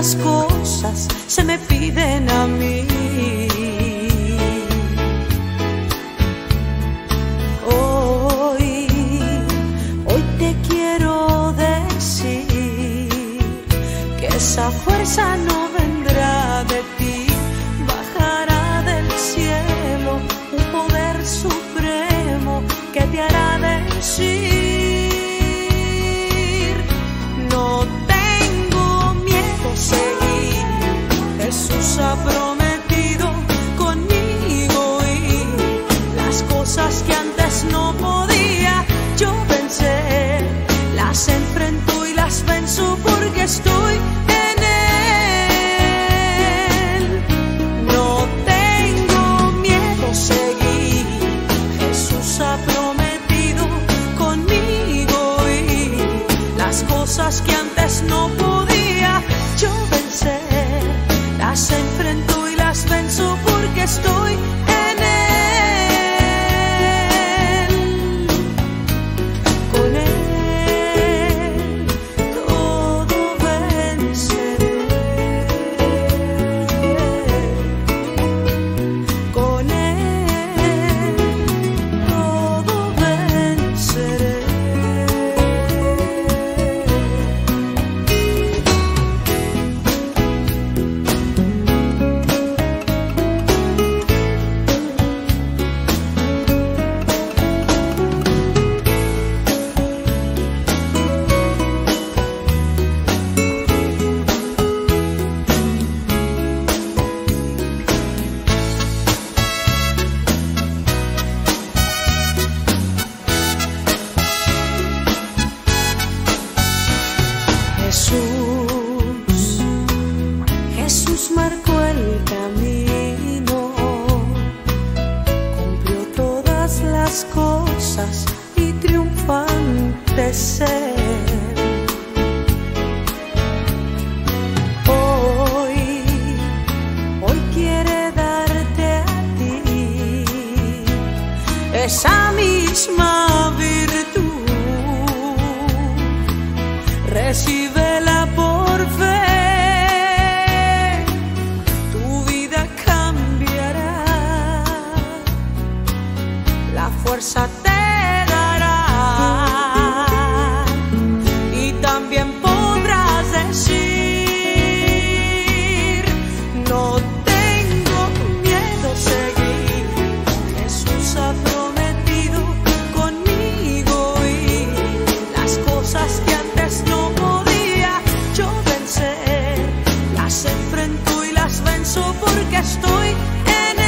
las cosas se me piden a mí. Hoy te quiero decir que esa fuerza no vendrá de ti, bajará del cielo un poder supremo que te hará decir: no tengo miedo, seguir. Jesús ha prometido conmigo y las cosas que antes no podía yo vencer, las enfrento y las venzo porque estoy en Él. No tengo miedo, seguir. Jesús ha prometido conmigo y las cosas que antes no podía yo vencer, las enfrento y las venzo porque estoy en Él. Con Él todo venceré. Con Él todo venceré. Jesús marcó el camino, cumplió todas las cosas y triunfante ser. Hoy quiere darte a ti esa misma virtud. Recíbela por fe, tu vida cambiará, la fuerza te dará y también podrás decir: no tengo miedo, seguir. Jesús ha prometido conmigo y las cosas que antes no podía yo vencer, las enfrento y las venzo porque estoy en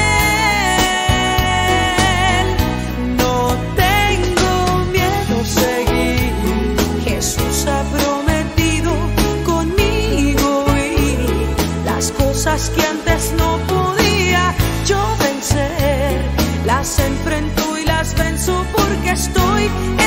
Él. No tengo miedo, seguir. Jesús ha prometido conmigo y las cosas que antes no podía yo vencer, las enfrento y las venzo porque estoy en Él.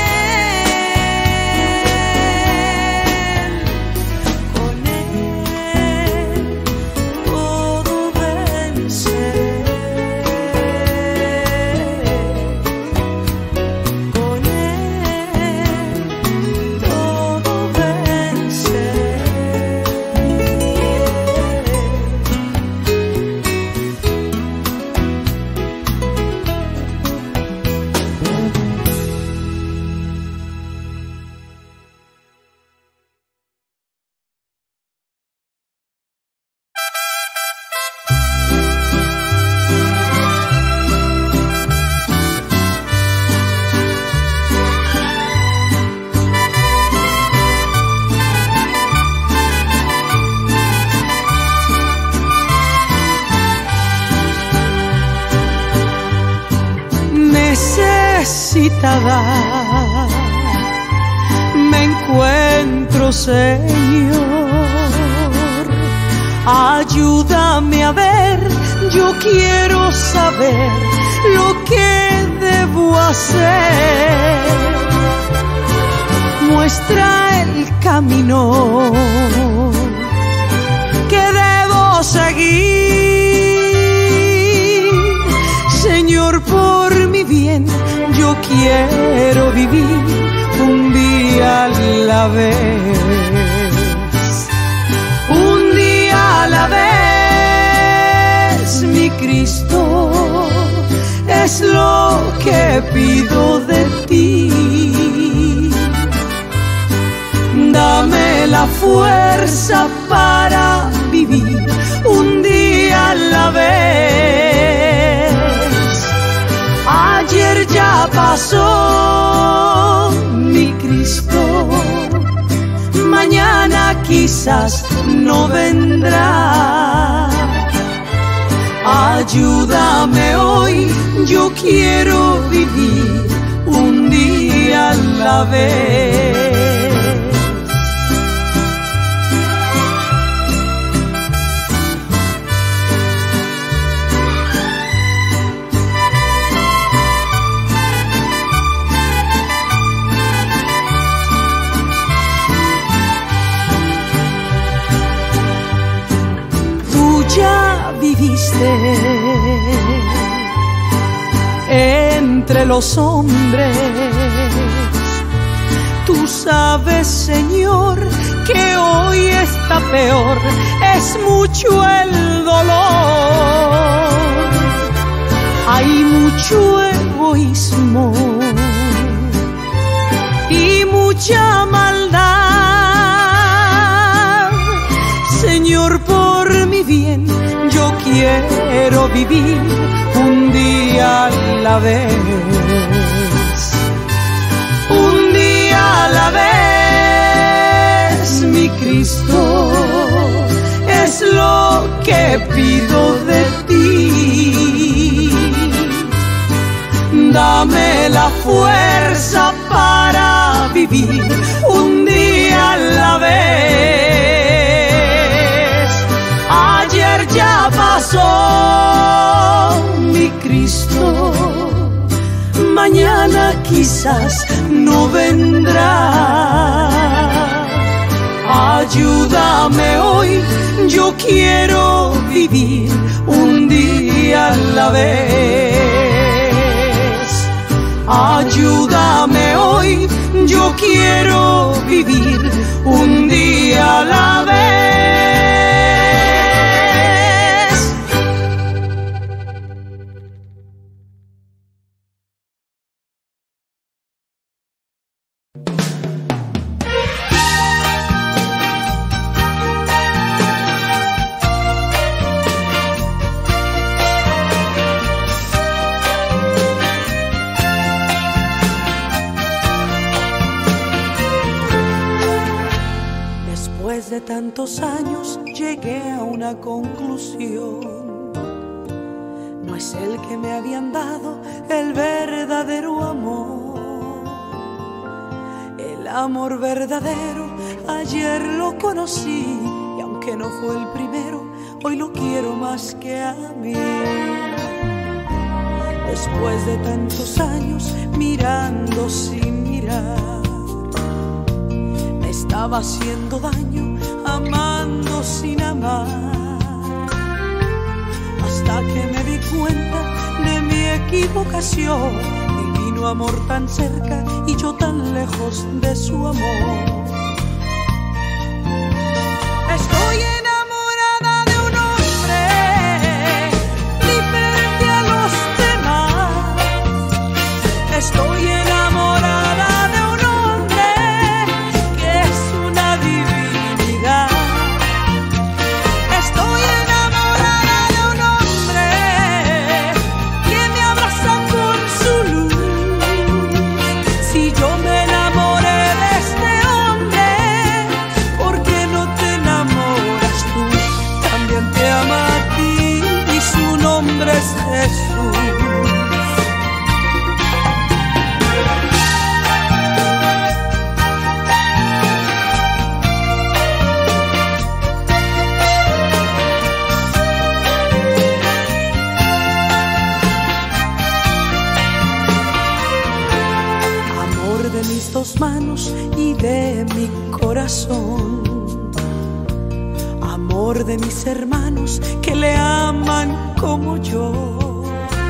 Necesitada me encuentro, Señor, ayúdame a ver, yo quiero saber lo que debo hacer. Muestra el camino que debo seguir, Señor, por mi bien. Yo quiero vivir un día a la vez, un mi Cristo, es lo que pido de ti. Dame la fuerza para vivir un día a la vez. Ayer ya pasó, mi Cristo, mañana quizás no vendrá. Ayúdame hoy, yo quiero vivir un día a la vez. Ya viviste entre los hombres. Tú sabes, Señor, que hoy está peor, es mucho el dolor. Hay mucho egoísmo y mucha maldad. Señor, por mi bien, yo quiero vivir un día a la vez. Un día a la vez, mi Cristo, es lo que pido de ti. Dame la fuerza para vivir un día a la vez. Ayer ya pasó, mi Cristo, mañana quizás no vendrá. Ayúdame hoy, yo quiero vivir un día a la vez. Ayúdame hoy, yo quiero vivir un día a la vez. Después de tantos años llegué a una conclusión. No es el que me habían dado el verdadero amor. El amor verdadero ayer lo conocí, y aunque no fue el primero, hoy lo quiero más que a mí. Después de tantos años mirando sin mirar, me estaba haciendo daño amando sin amar. Hasta que me di cuenta de mi equivocación, divino amor tan cerca y yo tan lejos de su amor. Estoy enamorada de un hombre diferente a los demás. Estoy enamorada de un hombre que es una divinidad. Estoy enamorada de un hombre que me abraza con su luz. Si yo me enamoré de este hombre, ¿por qué no te enamoras tú? También te ama a ti y su nombre es Jesús. De mis dos manos y de mi corazón, amor de mis hermanos que le aman como yo,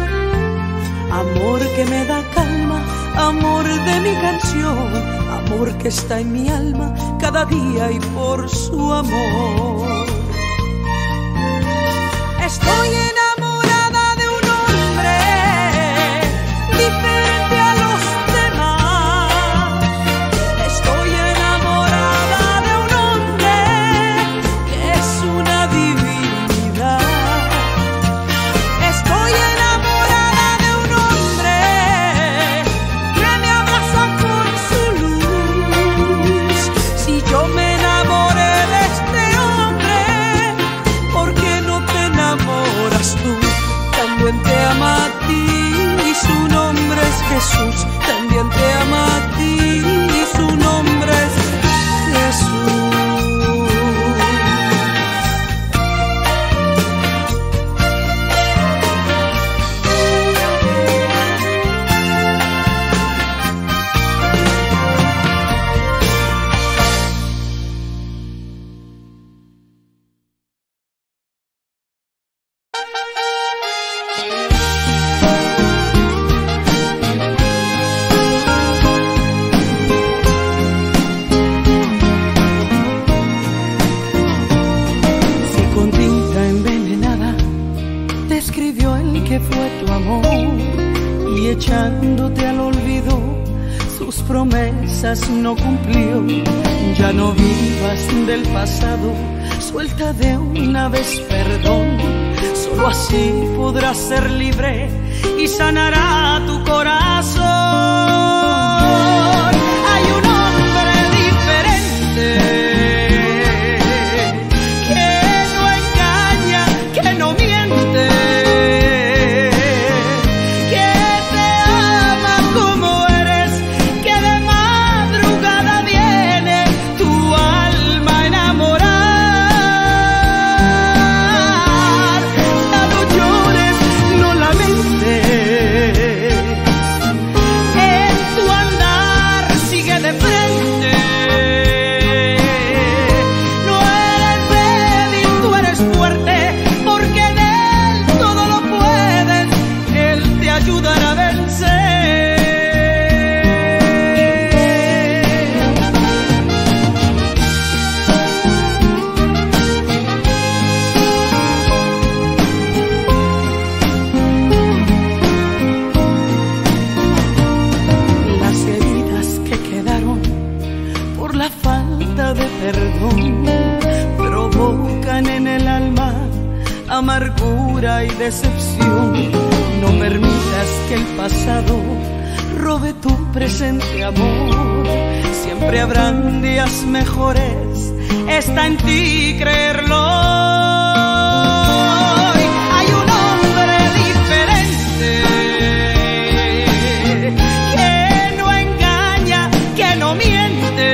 amor que me da calma, amor de mi canción, amor que está en mi alma cada día y por su amor. Estoy enamorada Jesús también te ama a ti y su nombre es Jesús. Echándote al olvido, sus promesas no cumplió. Ya no vivas del pasado, suelta de una vez perdón. Solo así podrás ser libre y sanará tu corazón. Hay un hombre diferente que no engaña, que no miente, amargura y decepción. No permitas que el pasado robe tu presente amor. Siempre habrán días mejores, está en ti creerlo. Hay un hombre diferente que no engaña, que no miente,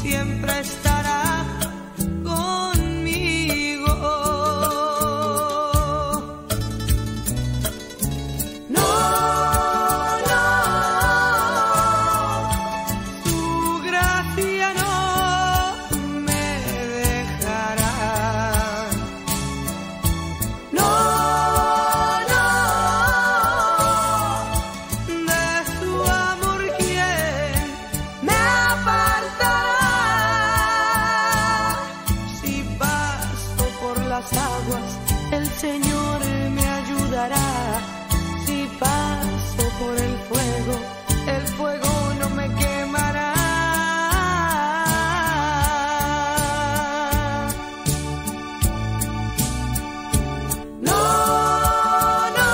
siempre estará conmigo. No, no, su gracia no me dejará. No, no, de su amor quién me apartará. Si paso por las aguas, el Señor me ayudará. Si paso por el fuego no me quemará. No, no,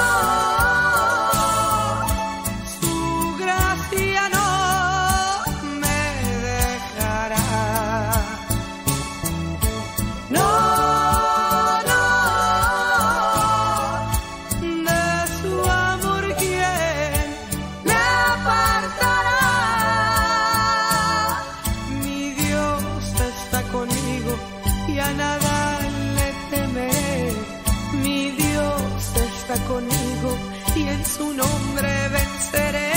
su gracia no me dejará. No, no, de su amor quién me apartará. Mi Dios está conmigo y a nada le temeré. Mi Dios está conmigo y en su nombre venceré.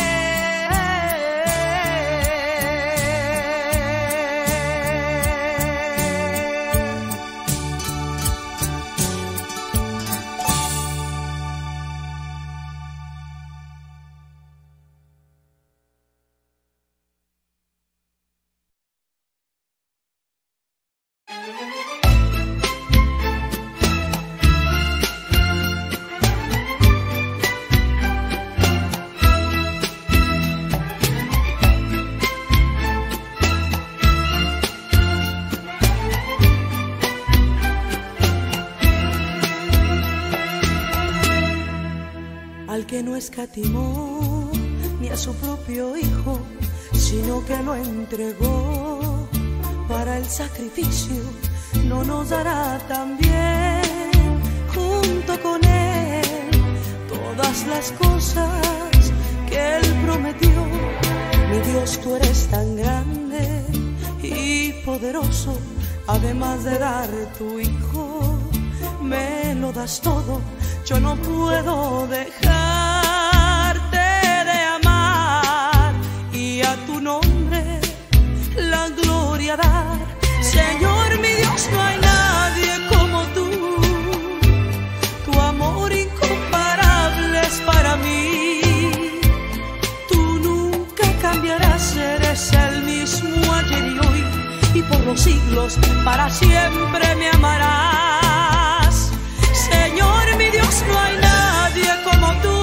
Al que no escatimó ni a su propio hijo, sino que lo entregó para el sacrificio, no nos dará también junto con él todas las cosas que él prometió. Mi Dios, tú eres tan grande y poderoso, además de dar tu hijo, me lo das todo. Yo no puedo dejarte de amar y a tu nombre la gloria dar. Señor, mi Dios, no hay nadie como tú. Tu amor incomparable es para mí. Tú nunca cambiarás, eres el mismo ayer y hoy, y por los siglos para siempre me amarás. Señor, mi Dios, no hay nadie como tú.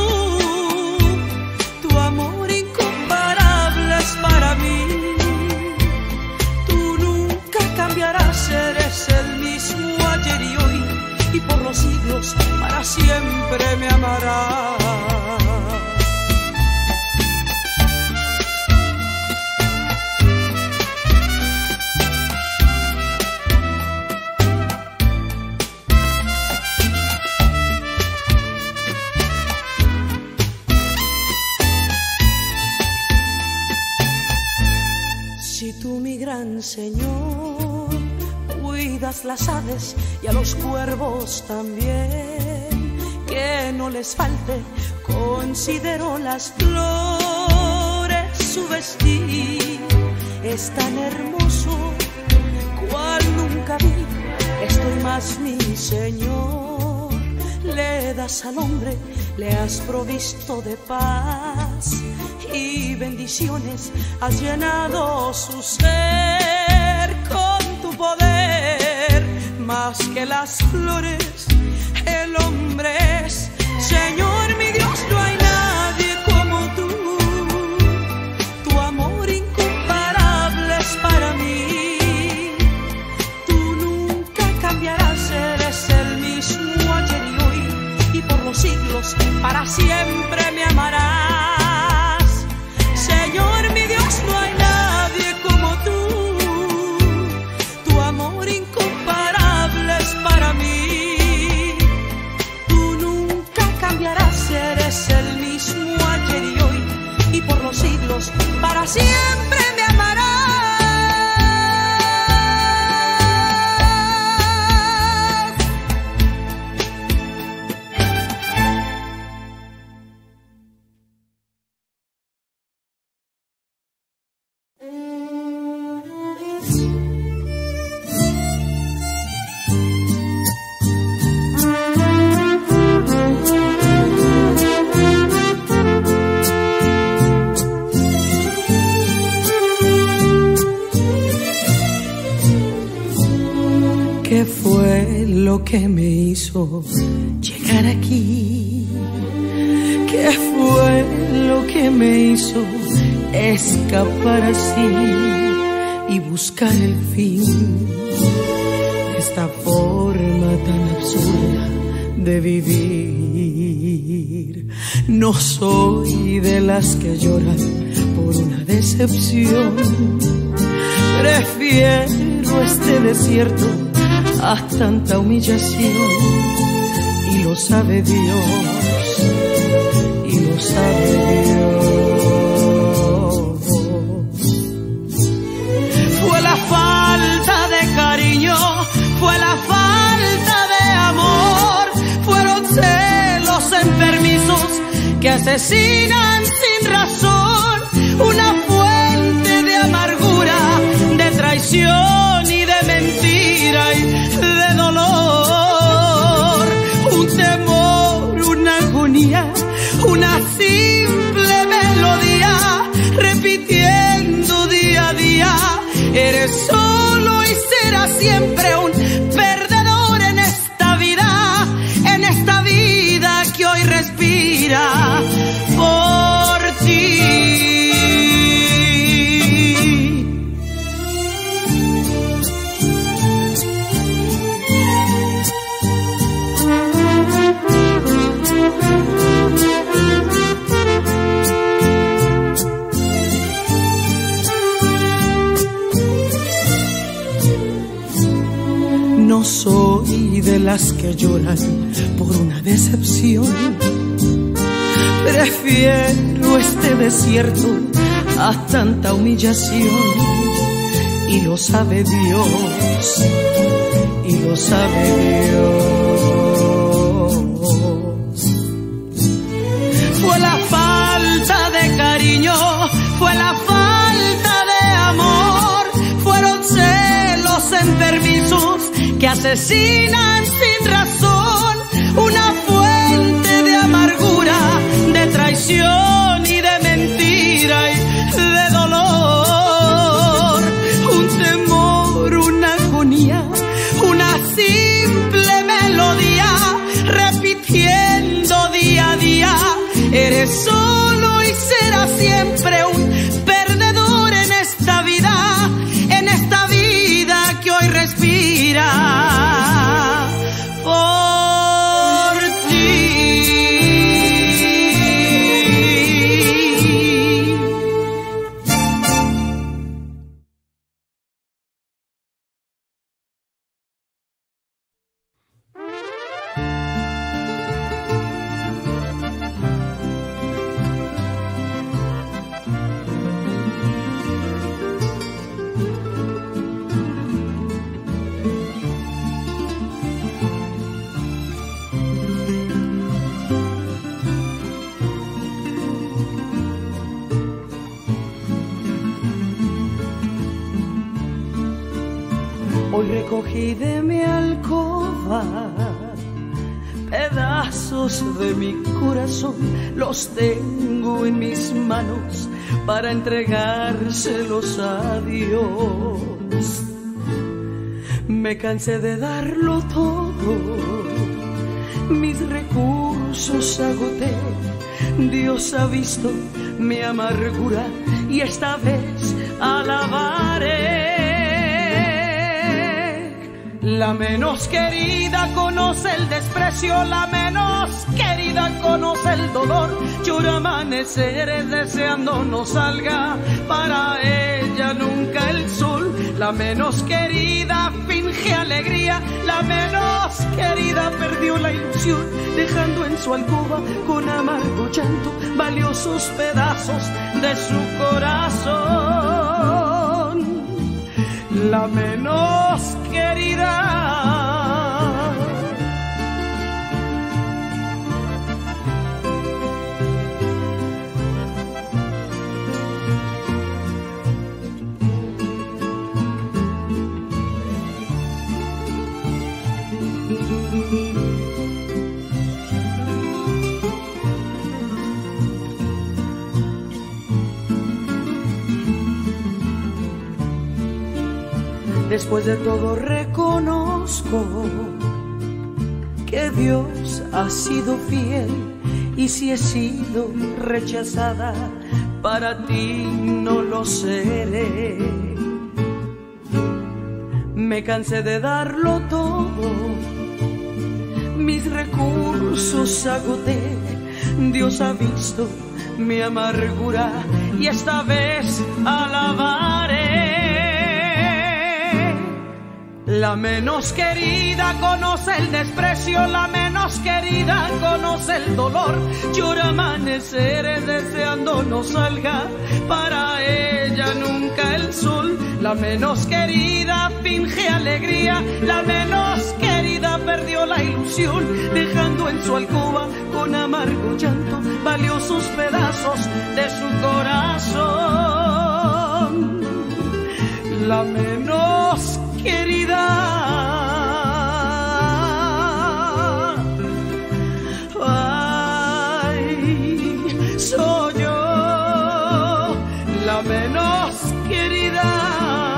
Tu amor incomparable es para mí. Tú nunca cambiarás, eres el mismo ayer y hoy, y por los siglos para siempre me amarás. Si tú, mi gran Señor, cuidas las aves y a los cuervos también, que no les falte, considero las flores su vestir. Es tan hermoso cual nunca vi, estoy más, mi Señor. Le das al hombre, le has provisto de paz y bendiciones, has llenado su ser con tu poder. Más que las flores, el hombre es. Señor, mi Dios, no hay nadie como tú. Tu amor incomparable es para mí. Tú nunca cambiarás, eres el mismo ayer y hoy, y por los siglos para siempre me amarás. Señor, mi Dios, no hay nadie como tú. Tu amor incomparable es para mí. Tú nunca cambiarás. lo que me hizo llegar aquí? ¿Qué fue lo que me hizo escapar así y buscar el fin de esta forma tan absurda de vivir? No soy de las que lloran por una decepción. Prefiero este desierto a tanta humillación. Y lo sabe Dios, y lo sabe Dios. Fue la falta de cariño, fue la falta de amor, fueron celos enfermizos que asesinan sin razón, una fuente de amargura, de traición y de mentira y de dolor, un temor, una agonía, una simple melodía, repitiendo día a día, eres solo y serás siempre un perdedor en esta vida que hoy respira por ti. No soy de las que lloran por una decepción. Prefiero este desierto a tanta humillación. Y lo sabe Dios, y lo sabe Dios. Fue la falta de cariño, fue la falta de amor, fueron celos enfermizos que asesinan sin razón, una fuente de amargura, de traición y de mentira y de dolor, un temor, una agonía, una simple melodía, repitiendo día a día, eres solo y serás siempre un perdedor en esta vida que hoy respira por ti. Hoy recogí de mi alcoba pedazos de mi corazón, los tengo en mis manos para entregárselos a Dios. Me cansé de darlo todo, mis recursos agoté, Dios ha visto mi amargura y esta vez alabaré. La menos querida conoce el desprecio, la menos querida conoce el dolor. Llora amaneceres deseando no salga para ella nunca el sol. La menos querida finge alegría, la menos querida perdió la ilusión, dejando en su alcoba con amargo llanto valiosos pedazos de su corazón. La menos querida. Después de todo reconozco que Dios ha sido fiel, y si he sido rechazada, para ti no lo seré. Me cansé de darlo todo, mis recursos agoté. Dios ha visto mi amargura y esta vez alabaré. La menos querida conoce el desprecio, la menos querida conoce el dolor. Llora amaneceres deseando no salga para ella nunca el sol. La menos querida finge alegría, la menos querida perdió la ilusión, dejando en su alcoba con amargo llanto valiosos pedazos de su corazón. La menos querida, ay, soy yo, la menos querida.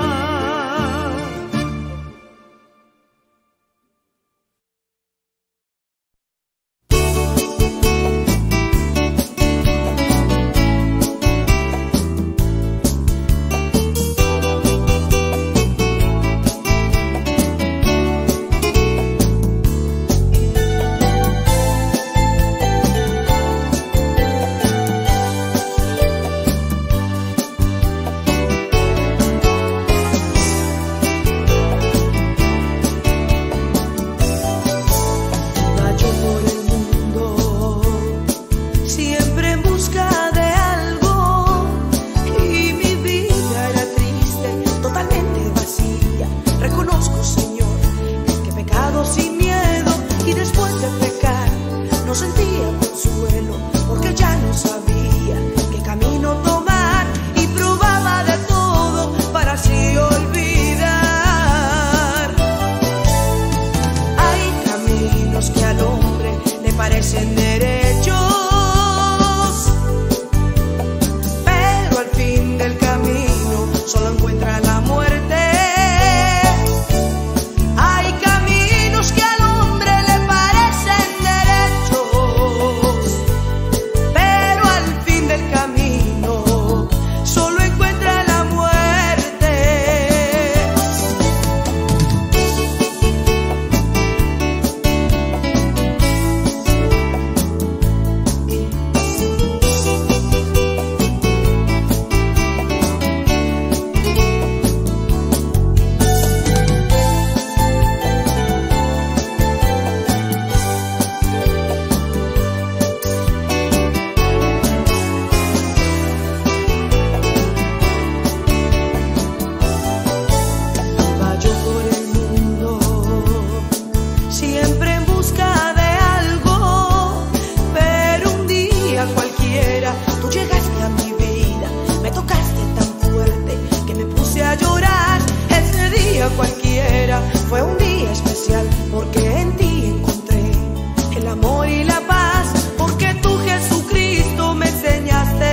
Cualquiera fue un día especial porque en ti encontré el amor y la paz, porque tú, Jesucristo, me enseñaste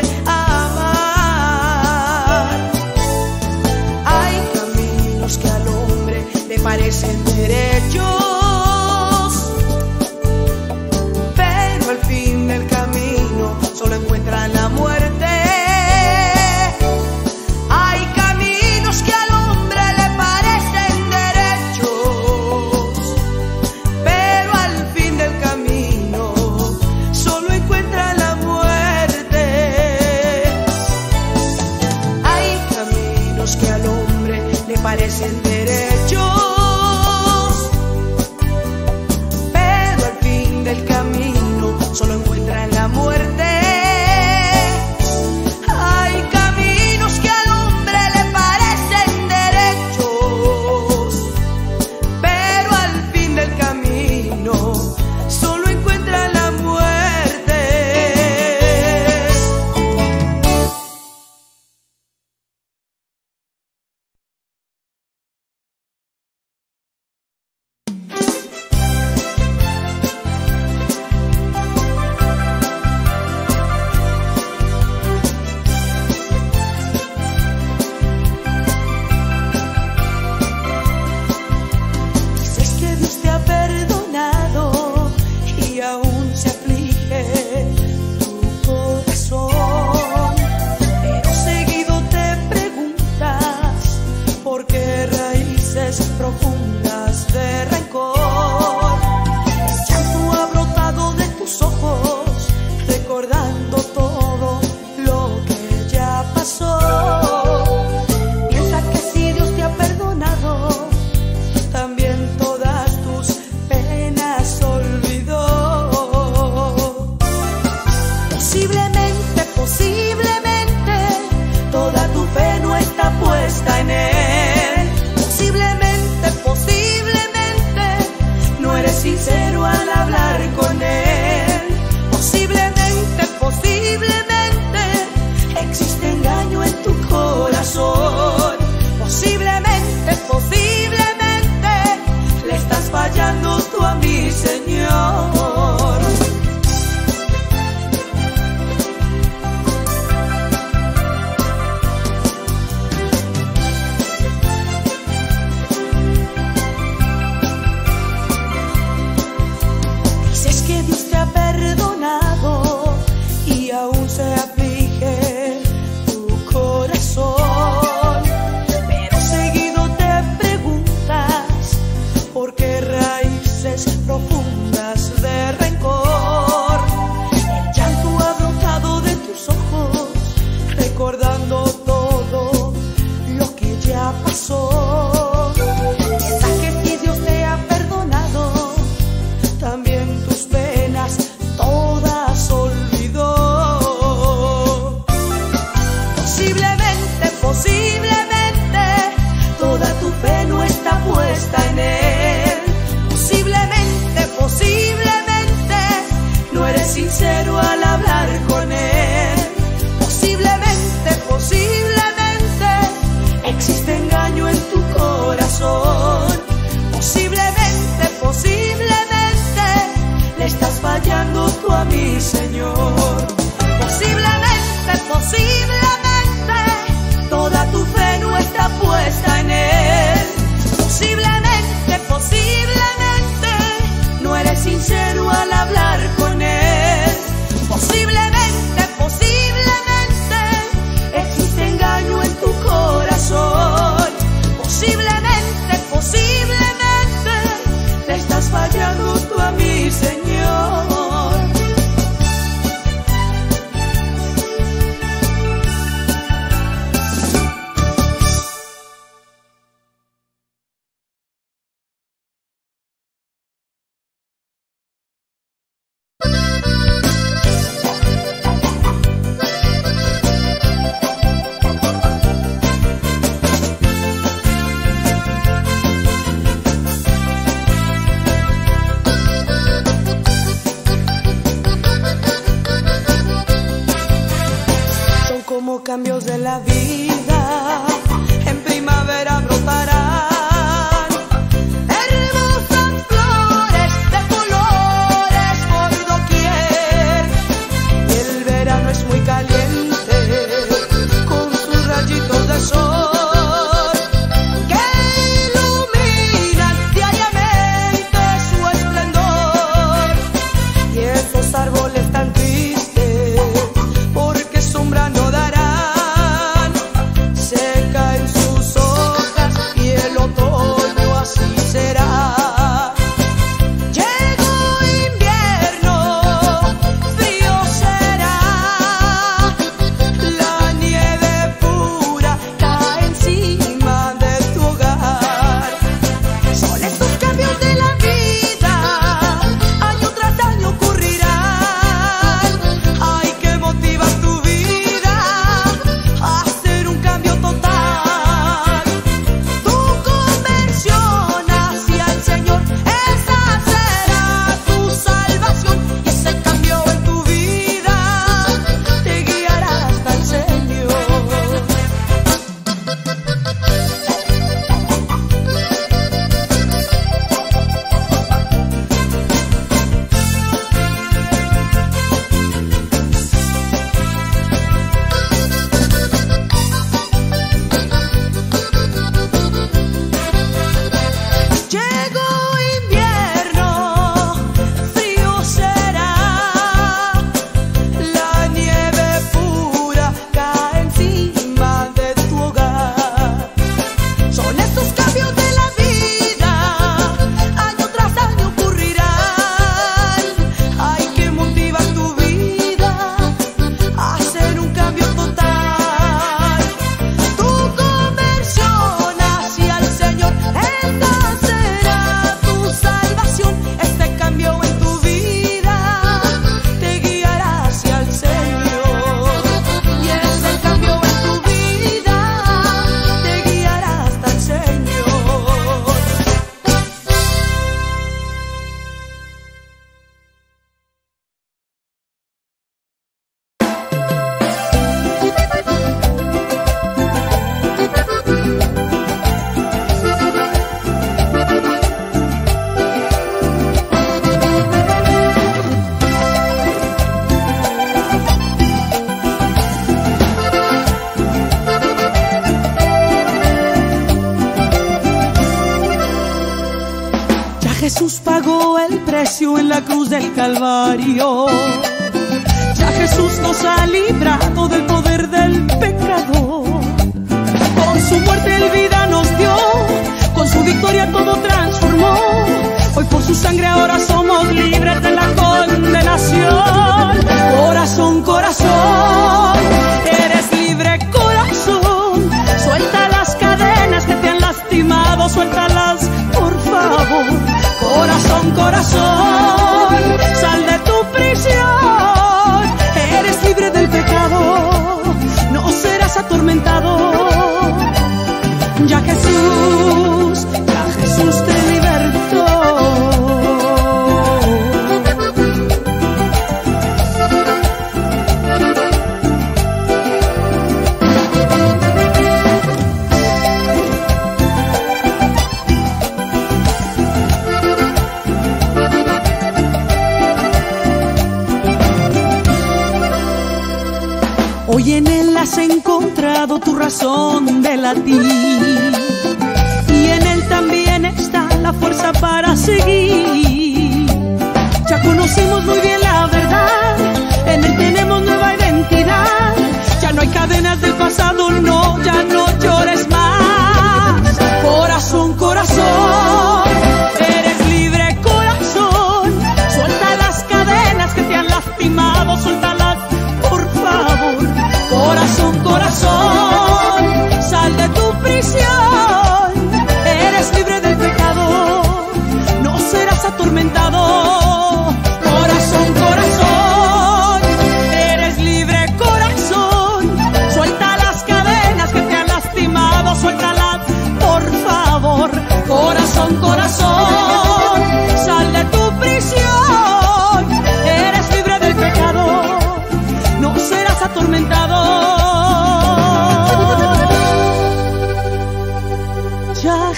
a amar. Hay caminos que al hombre le parecen derechos, pero al fin del camino solo encuentran la muerte. Parecen derechos, pero al fin del camino solo encuentran la muerte. Hay caminos que al hombre le parecen derechos, pero al fin del camino solo encuentran la muerte. de la vida en primavera brotarán hermosas flores de colores por doquier. El verano es muy caliente con sus rayitos de sol que iluminan diariamente su esplendor. Y esos árboles tan tristes porque sombra no darán, se caen sus hojas y el otoño así será. Llegó invierno, frío será, la nieve pura cae encima de tu hogar. Son estos cambios de la vida, año tras año ocurrirán. Ay, que motiva tu vida a hacer un cambio total. Tu conversión hacia el Señor, esa será tu salvación. Y ese cambio en tu vida te guiará hasta el Señor. Llegó invierno, frío será, la nieve pura cae encima de tu hogar. Son estos cambios de la vida, año tras año ocurrirán. Ay, que motiva tu vida a hacer un cambio total. Tu conversión hacia el Señor, esta será tu salvación. Este cambio en tu vida te guiará hacia el Señor. Y ese cambio en tu vida te guiará hasta el Señor. Ya Jesús pagó el precio en la cruz del Calvario. Ya Jesús nos ha librado del poder del pecado. Con su muerte el vida nos dio, con su victoria todo transformó. Hoy por su sangre ahora somos libres de la condenación. Corazón, corazón, eres libre, corazón. Suelta las cadenas que te han lastimado, suéltalas por favor. Corazón, corazón, sal de tu prisión. Eres libre del pecado, no serás atormentado. Ya Jesús te libertó. Hoy en Él has encontrado tu razón de latir, y en Él también está la fuerza para seguir. Ya conocimos muy bien la verdad, en Él tenemos nueva identidad. Ya no hay cadenas del pasado, no, ya no llores más. Corazón, corazón, eres libre, corazón. Suelta las cadenas que te han lastimado, suéltalas por favor. Corazón, corazón, sal de tu prisión. Eres libre del pecado, no serás atormentado. Corazón, corazón, eres libre, corazón. Suelta las cadenas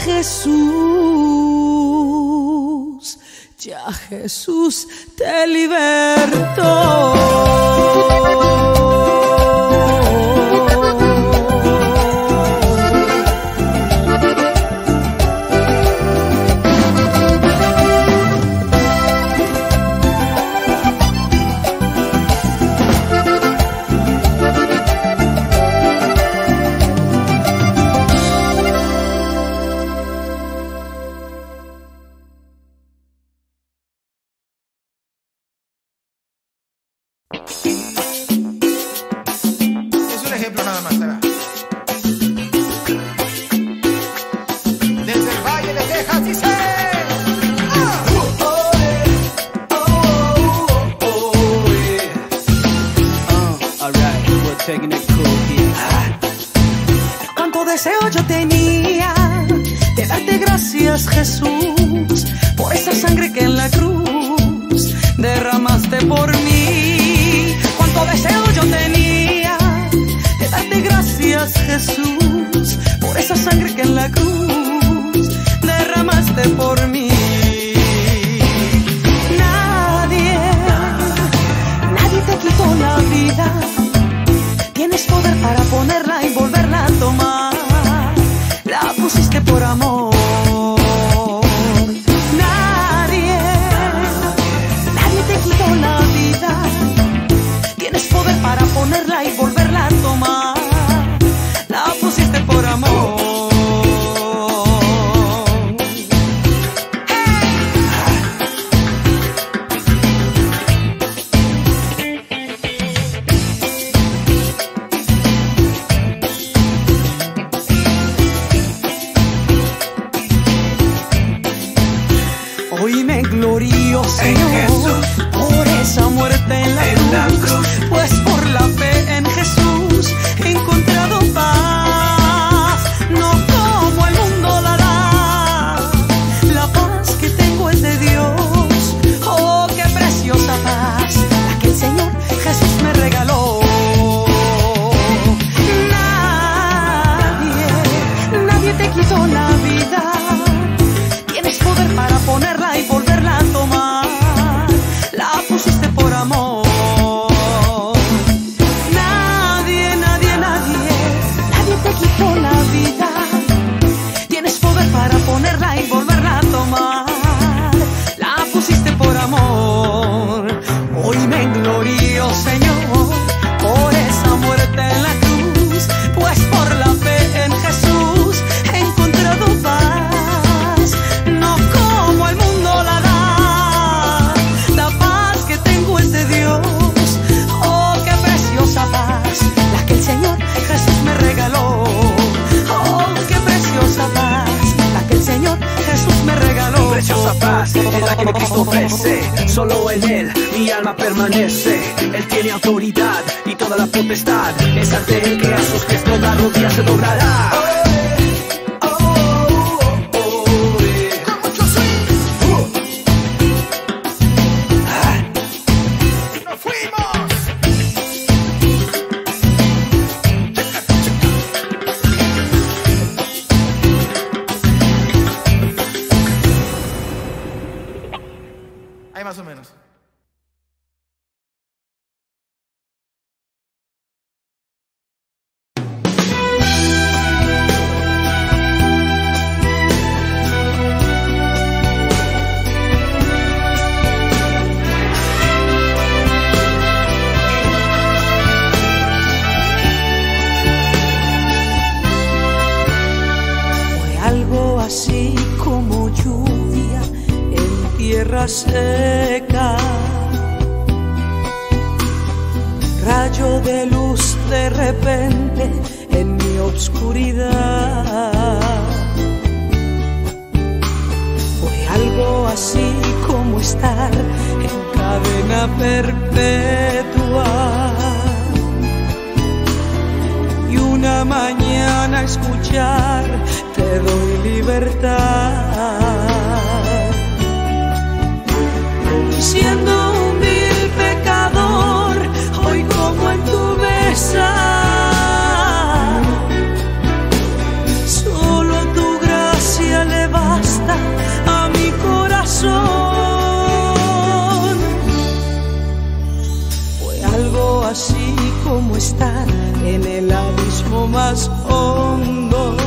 Jesús, ya Jesús te libertó. Cuánto deseo yo tenía de darte gracias, Jesús, por esa sangre que en la cruz derramaste por mí. Cuánto deseo yo tenía de darte gracias, Jesús, por esa sangre que en la cruz derramaste por mí. Nadie te quitó la vida. Tienes poder para ponerla y volverla a tomar. La pusiste por amor. Nadie te quitó la vida. Tienes poder para ponerla y volverla a tomar. La pusiste por amor. Glorio, Señor, por esa muerte en la cruz, pues por la fe en Jesús he encontrado paz, no como el mundo la da. La paz que tengo es de Dios, oh, qué preciosa paz, la que el Señor Jesús me regaló. Nadie te quitó la vida. Tienes poder para ponerla y volverla a tomar. La pusiste por amor. Nadie te quitó la vida. Tienes poder para ponerla y volverla a tomar. La pusiste por amor. Hoy me glorío, Señor, por esa muerte en la cruz, pues por la fe en Jesús he encontrado paz, no como el mundo la da. La paz que tengo es de Dios, oh, qué preciosa paz, la que el Señor Jesús me regaló. Oh, qué preciosa paz, la que el Señor Jesús me regaló. Preciosa paz es la que Cristo ofrece, solo en Él mi alma permanece. Él tiene autoridad y toda la potestad, es ante Él que a sus pies toda rodilla se doblará. Ahí más o menos. Fue algo así como lluvia en tierra seca, rayo de luz de repente en mi obscuridad. Fue algo así como estar en cadena perpetua y una mañana escuchar te doy libertad. Siendo un vil pecador, hoy como en tu mesa, solo tu gracia hondo.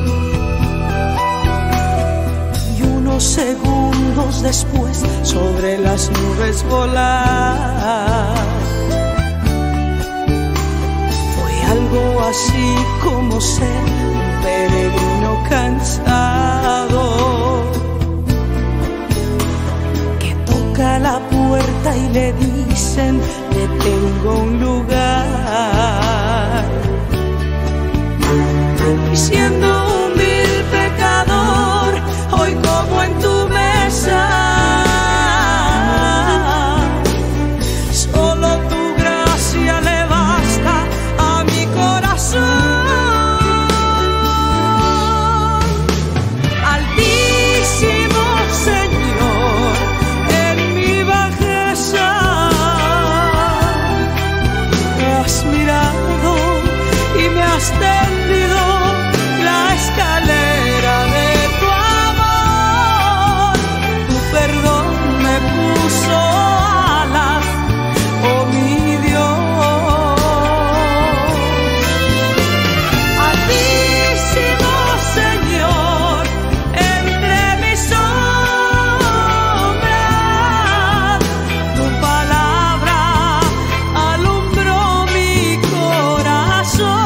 Y unos segundos después sobre las nubes volar. Fue algo así como ser un peregrino cansado que toca la puerta y le dicen que tengo un lugar. Y siendo un vil pecador, hoy como en tu mesa, solo tu gracia le basta a mi corazón. Altísimo Señor, en mi bajeza me has mirado y me has tendido la escalera de tu amor. Tu perdón me puso alas, oh mi Dios. Altísimo Señor, entre mis sombras, tu palabra alumbró mi corazón.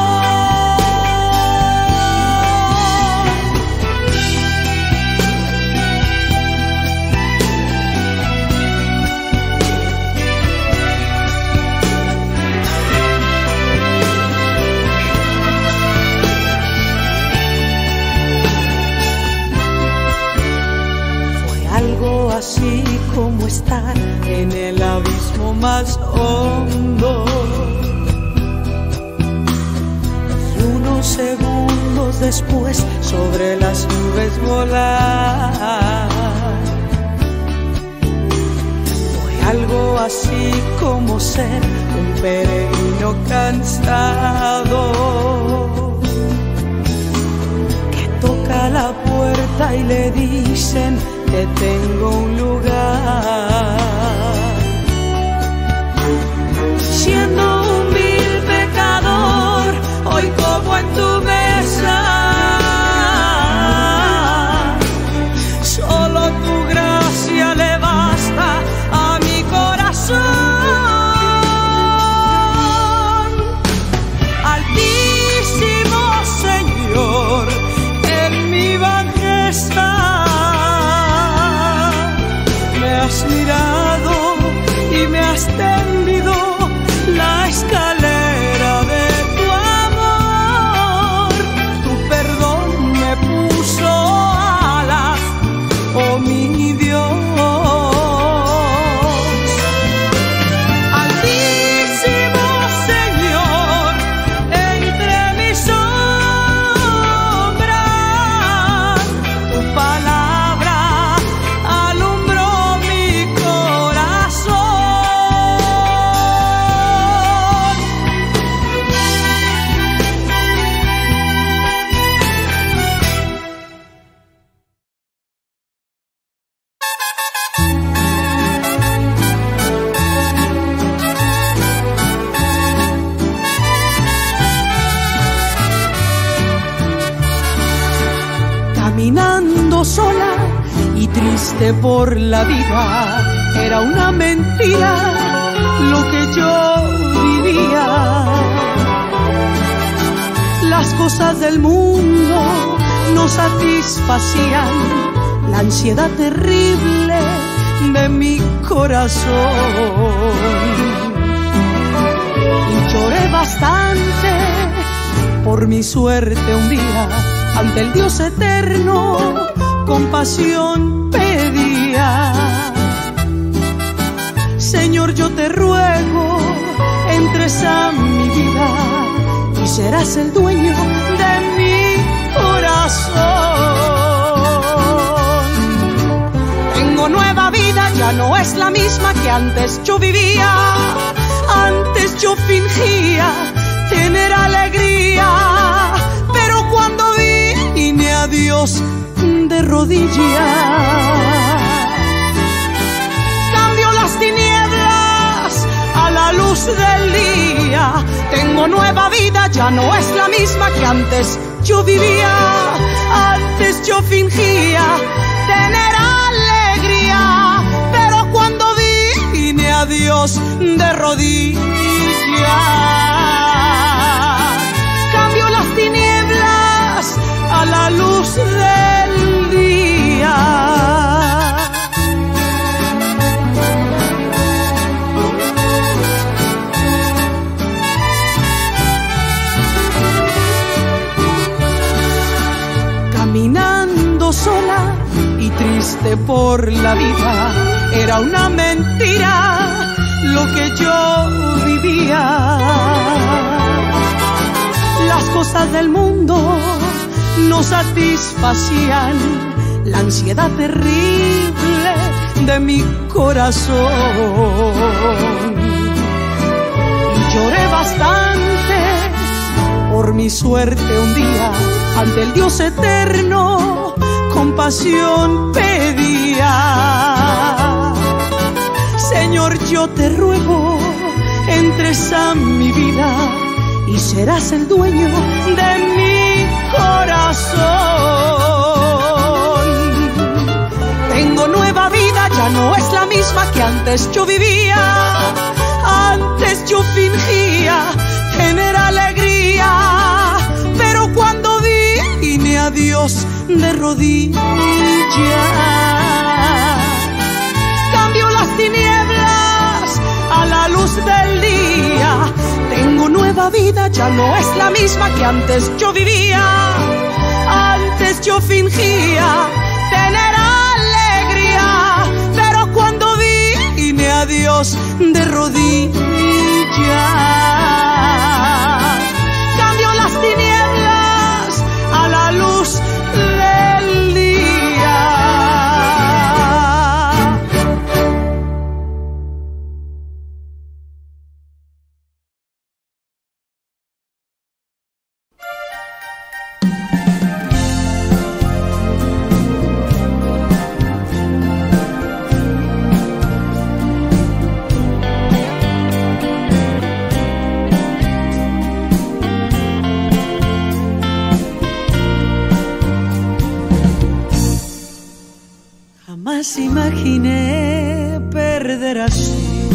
Fue algo así como estar en el abismo más hondo. Y unos segundos después sobre las nubes volar. Fue algo así como ser un peregrino cansado que toca la puerta y le dicen que tengo un lugar. Siendo un vil pecador, hoy como en tu mesa, solo tu gracia le basta a mi corazón. Altísimo Señor, en mi bajeza me has mirado y me has tendido la escalera de tu amor. Tu perdón me puso alas, oh mi Dios. Altísimo Señor, entre mis sombras, tu palabra alumbró mi corazón. Caminando sola y triste por la vida, era una mentira lo que yo vivía. Las cosas del mundo no satisfacían la ansiedad terrible de mi corazón. Y lloré bastante por mi suerte un día. Ante el Dios eterno, compasión pedía. Señor, yo te ruego, entres a mi vida y serás el dueño de mi corazón. Tengo nueva vida, ya no es la misma que antes yo vivía. Antes yo fingía tener alegría, pero cuando vine a Dios de rodillas, cambio las tinieblas a la luz del día. Tengo Tengo nueva vida, ya no es la misma que antes yo vivía. Antes yo fingía tener alegría, pero cuando vine a Dios de rodillas, cambio las tinieblas a la luz del día. Caminando sola y triste por la vida, era una mentira lo que yo vivía. Las cosas del mundo no satisfacían la ansiedad terrible de mi corazón. Y lloré bastante por mi suerte un día, ante el Dios eterno compasión pedía. Señor, yo te ruego, entres a mi vida y serás el dueño de mi corazón. Tengo nueva vida, ya no es la misma que antes yo vivía. Antes yo fingía tener alegría, pero cuando vine a Dios de rodillas, cambio las tinieblas a la luz del día. Tengo nueva vida, ya no es la misma que antes yo vivía. Antes yo fingía tener alegría, pero cuando vine a Dios de rodillas, cambio las tinieblas a la luz del día. Jamás imaginé perder así,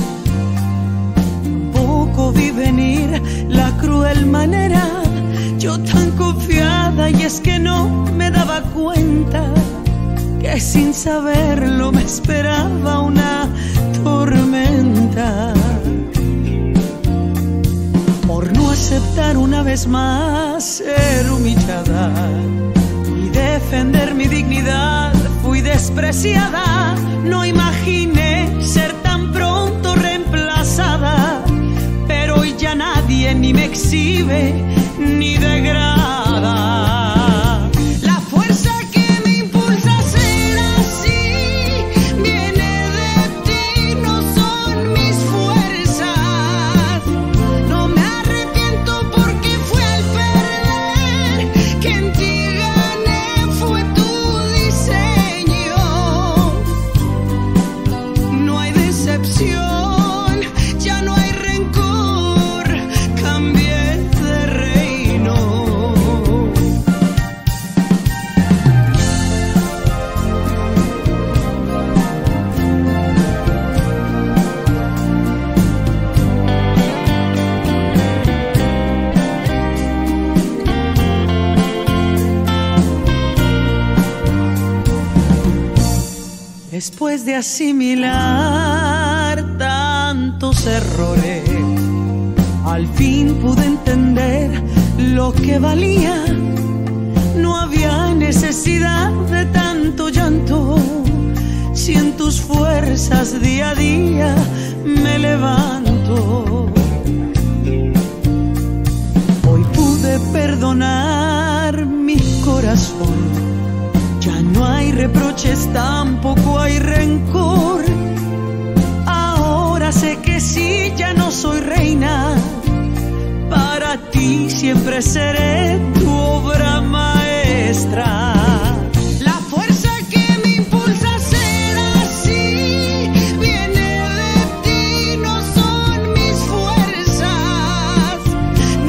poco vi venir la cruel manera, yo tan confiada, y es que no me daba cuenta que sin saberlo me esperaba una tormenta. Por no aceptar una vez más ser humillada y defender mi dignidad, fui despreciada. No imaginé ser tan pronto reemplazada, pero hoy ya nadie ni me exhibe ni degrada. La fuerza que me impulsa a ser así viene de ti, no son mis fuerzas. No me arrepiento porque fue al perder que en ti gané, fue tu diseño. No hay decepción, ya no hay rencor, cambié de reino. Después de asimilar tantos errores, al fin pude entender lo que valía. No había necesidad de tanto llanto, si en tus fuerzas día a día me levanto. Hoy pude perdonar mi corazón, ya no hay reproches, tampoco hay rencor. Ahora sé que sí, ya no soy reina, para ti siempre seré tu obra maestra. La fuerza que me impulsa a ser así viene de ti, no son mis fuerzas.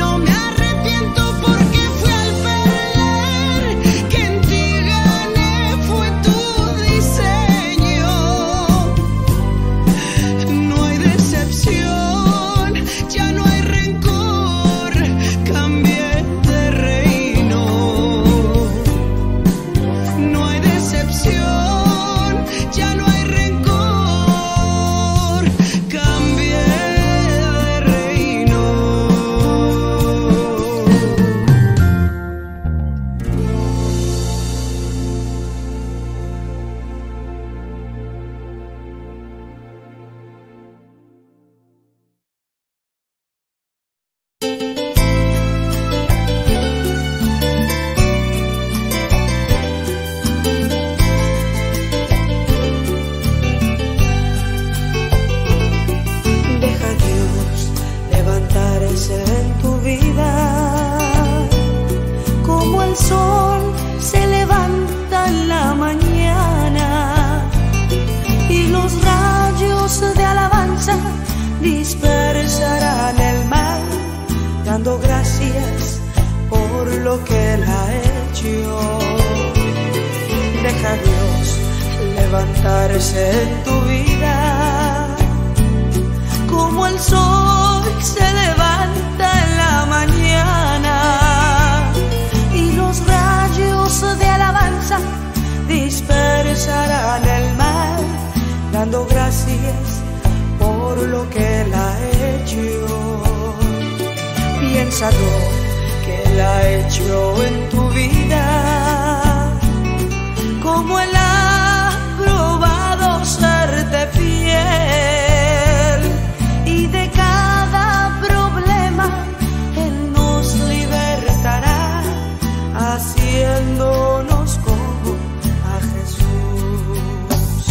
rayos de alabanza dispersarán el mal, dando gracias por lo que Él ha hecho. Deja a Dios levantarse en tu vida, como el sol se levanta en la mañana, y los rayos de alabanza dispersarán el mal, dando gracias por lo que Él ha hecho. Piénsalo, que Él ha hecho en tu vida, como Él ha probado serte fiel, y de cada problema Él nos libertará, haciéndonos como a Jesús.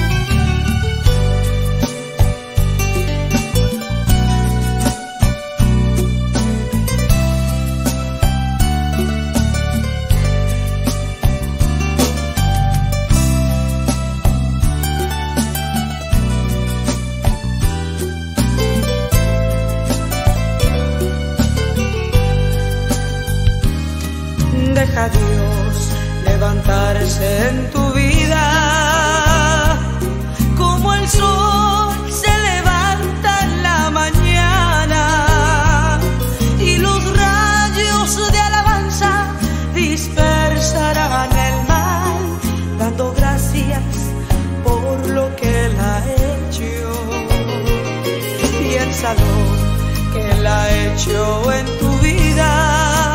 Deja a Dios levantarse en tu vida, como el sol se levanta en la mañana, y los rayos de alabanza dispersarán el mal, dando gracias por lo que Él ha hecho. Piénsalo, que Él ha hecho en tu vida,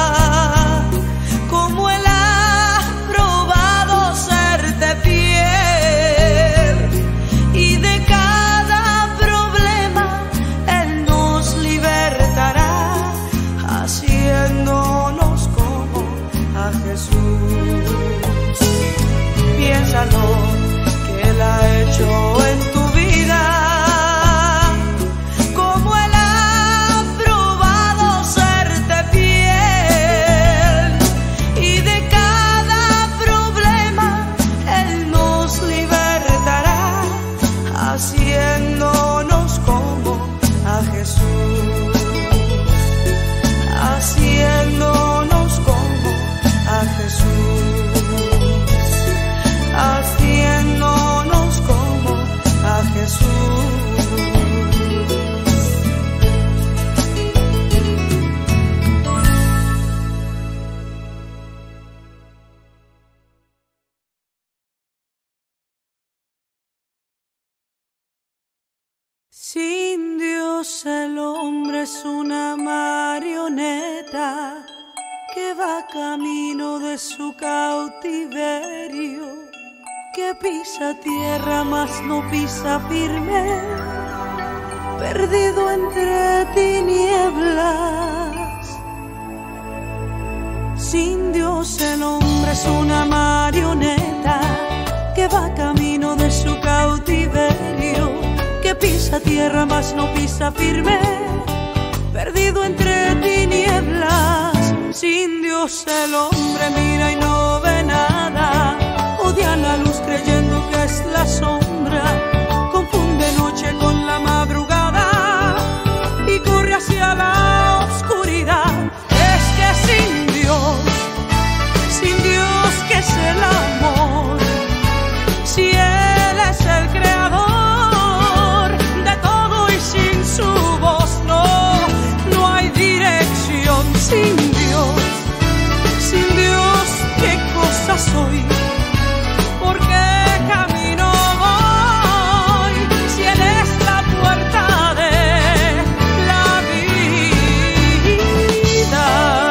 como Él ha probado serte fiel, y de cada problema Él nos libertará, haciéndonos como a Jesús. Piénsalo, que Él ha hecho en tu vida, como Él ha probado serte fiel, y de cada problema Él nos libertará, haciéndonos como a Jesús, haciéndonos como a Jesús, haciéndonos como a Jesús. Sin Dios el hombre es una marioneta que va camino de su cautiverio, que pisa tierra mas no pisa firme, perdido entre tinieblas. Sin Dios el hombre es una marioneta que va camino de su cautiverio, que pisa tierra mas no pisa firme, perdido entre tinieblas. Sin Dios el hombre mira y no ve nada, odia la luz creyendo que es la sombra, confunde noche con la madrugada y corre hacia la oscuridad. Es que sin Dios que es el amor, si Él es el creador de todo y sin su voz no hay dirección. Sin Dios, ¿qué cosa soy? ¿Por qué camino voy? Si Él es la puerta de la vida.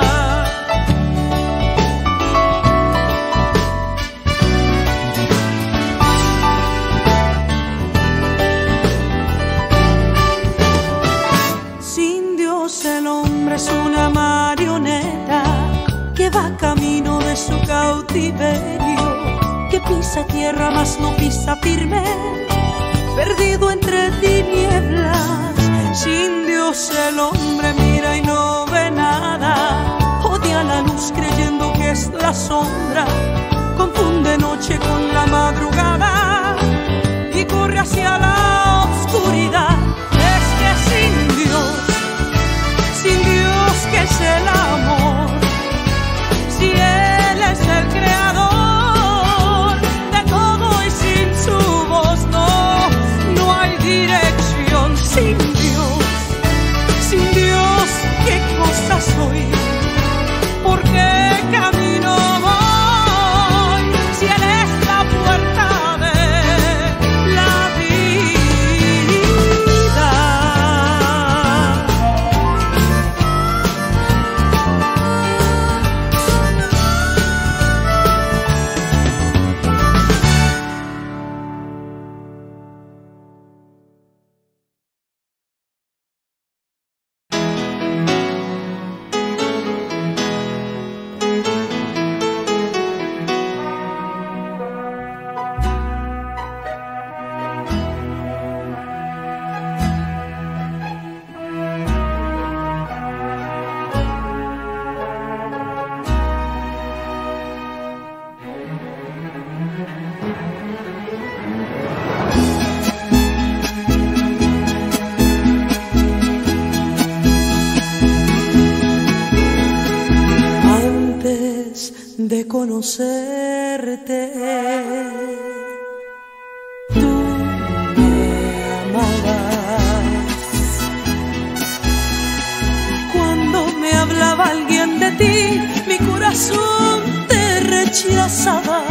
Sin Dios el hombre es una marioneta que va camino de su cautiverio, que pisa tierra mas no pisa firme, perdido entre tinieblas. Sin Dios el hombre mira y no ve nada, odia la luz creyendo que es la sombra, confunde noche con la madrugada y corre hacia la oscuridad. antes de conocerte. Tú me amabas. Cuando me hablaba alguien de ti, mi corazón te rechazaba.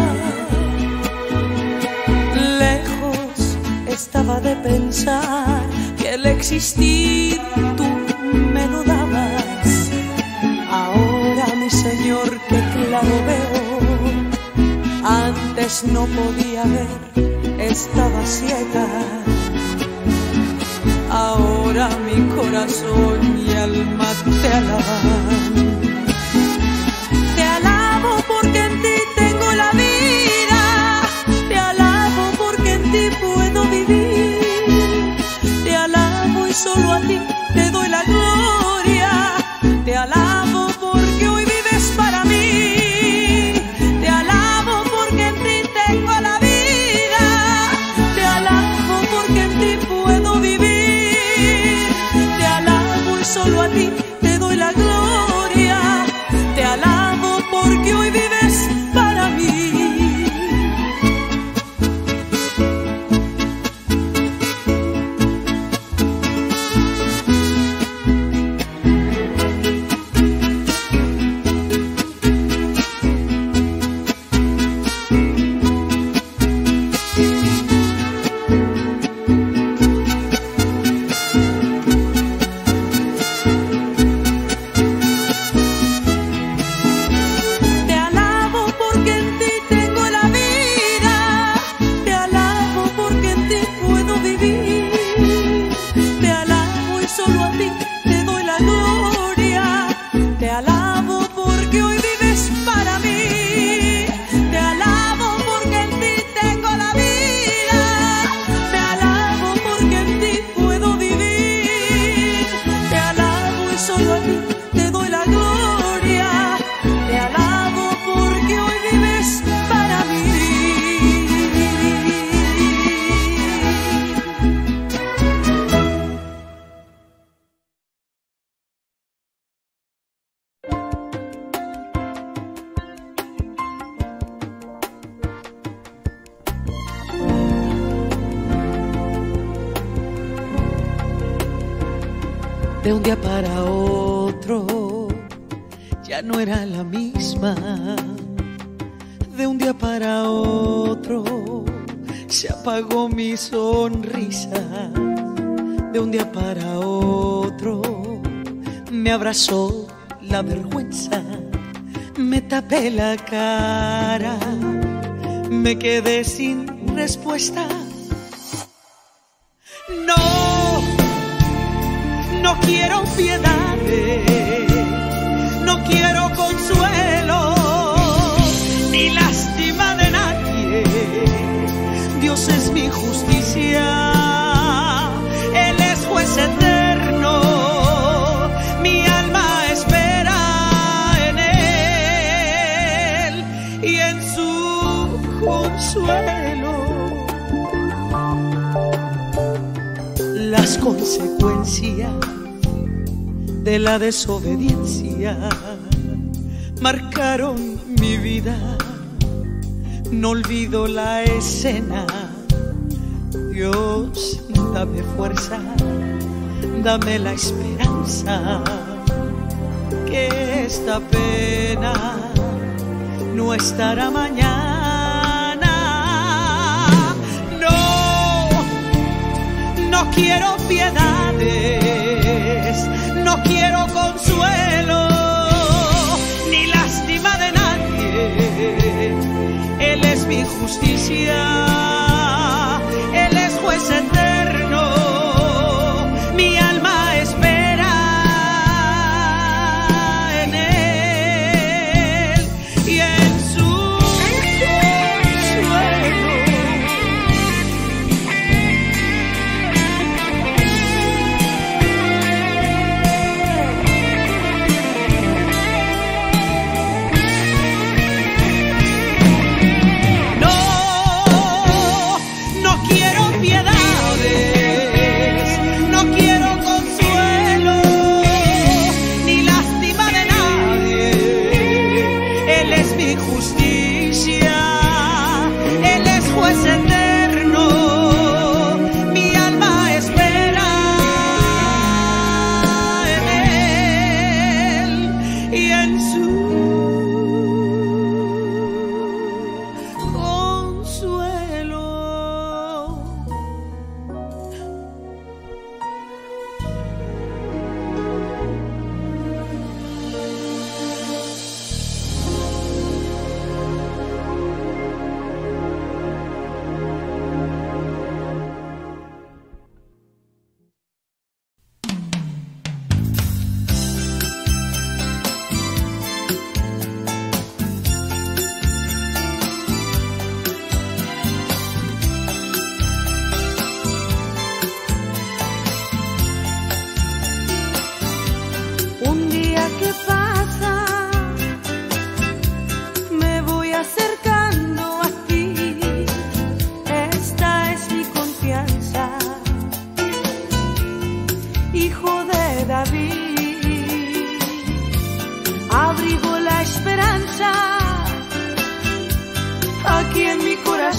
Lejos estaba de pensar que el existir tú me lo dabas. Ahora, mi Señor, que claro veo, antes no podía ver, estaba ciega. Ahora mi corazón y alma te alaban. Te alabo porque en ti tengo la vida. Te alabo porque en ti puedo vivir. Te alabo y solo a ti te doy la gloria. Te alabo porque hoy vives para mí. Te alabo porque en ti tengo la vida. Te alabo porque en ti puedo vivir. Te alabo y solo a ti te doy la gloria. Te alabo porque hoy vives para mí. De un día para otro ya no era la misma. De un día para otro se apagó mi sonrisa. De un día para otro me abrazó la vergüenza. Me tapé la cara, me quedé sin respuesta. No quiero piedades, no quiero consuelo, ni lástima de nadie. Dios es mi justicia, Él es juez eterno. Mi alma espera en Él y en su consuelo. Las consecuencias de la desobediencia marcaron mi vida. No olvido la escena. Dios, dame fuerza, dame la esperanza, que esta pena no estará mañana. No quiero piedades, no quiero consuelo, ni lástima de nadie. Él es mi justicia, Él es juez eterno. Mi alma espera en Él y en su consuelo. No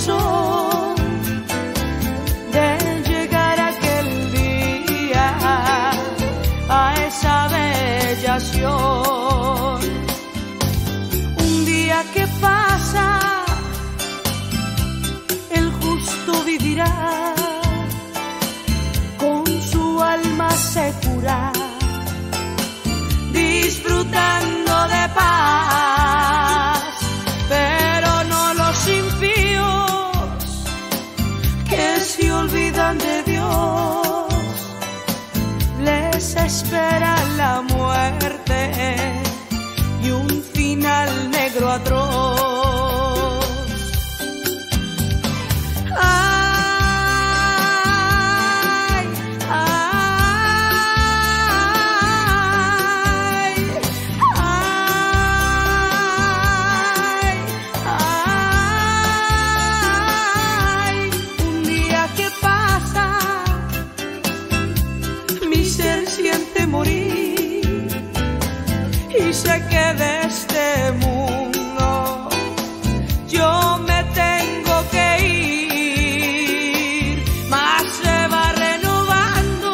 razón de llegar aquel día a esa bella acción. Un día que pasa, el justo vivirá, con su alma segura, disfrutando de paz. Pero no los impíos que se olvidan de Dios, les espera la muerte y un final negro atroz. Ay, ay, ay, ay. Un día que pasa, mi ser siente morir y sé que de este mundo yo me tengo que ir, mas se va renovando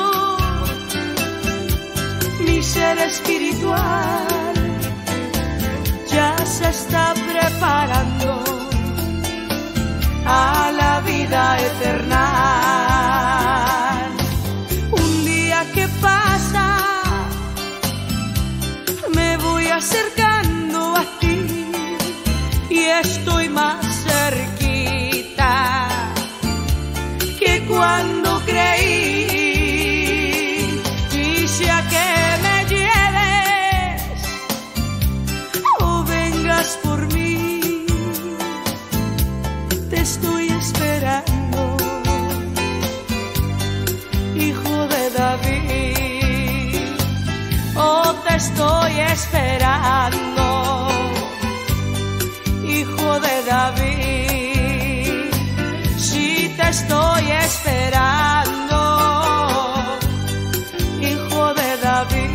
mi ser espiritual, ya se está preparando a la vida eterna. Un día que pasa, me voy acercando a ti y estoy más cerquita que cuando creí. Y sea que me lleves o vengas por mí, te estoy esperando, hijo de David. Oh, te estoy esperando, hijo de David. Sí, te estoy esperando, hijo de David.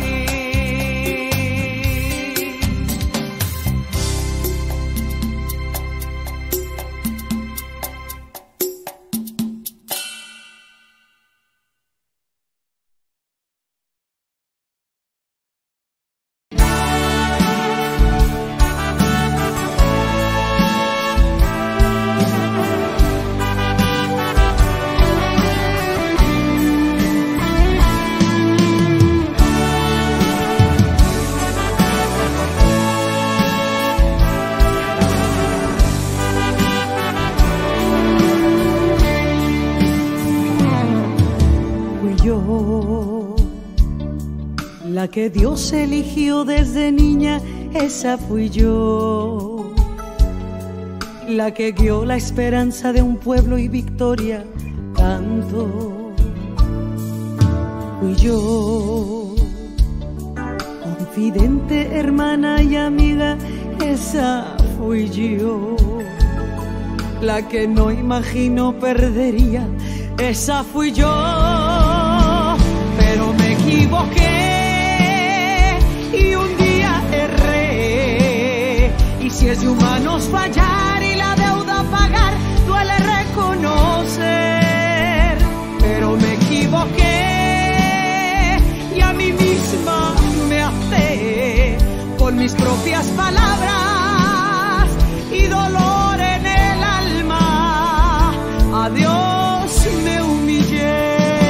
La que Dios eligió desde niña, esa fui yo. La que guió la esperanza de un pueblo y victoria canto. Fui yo, confidente, hermana y amiga, esa fui yo. La que no imagino perdería, esa fui yo. Pero me equivoqué y un día erré, y si es de humanos fallar y la deuda pagar, duele reconocer. Pero me equivoqué y a mí misma me até con mis propias palabras y dolor en el alma. A Dios me humillé.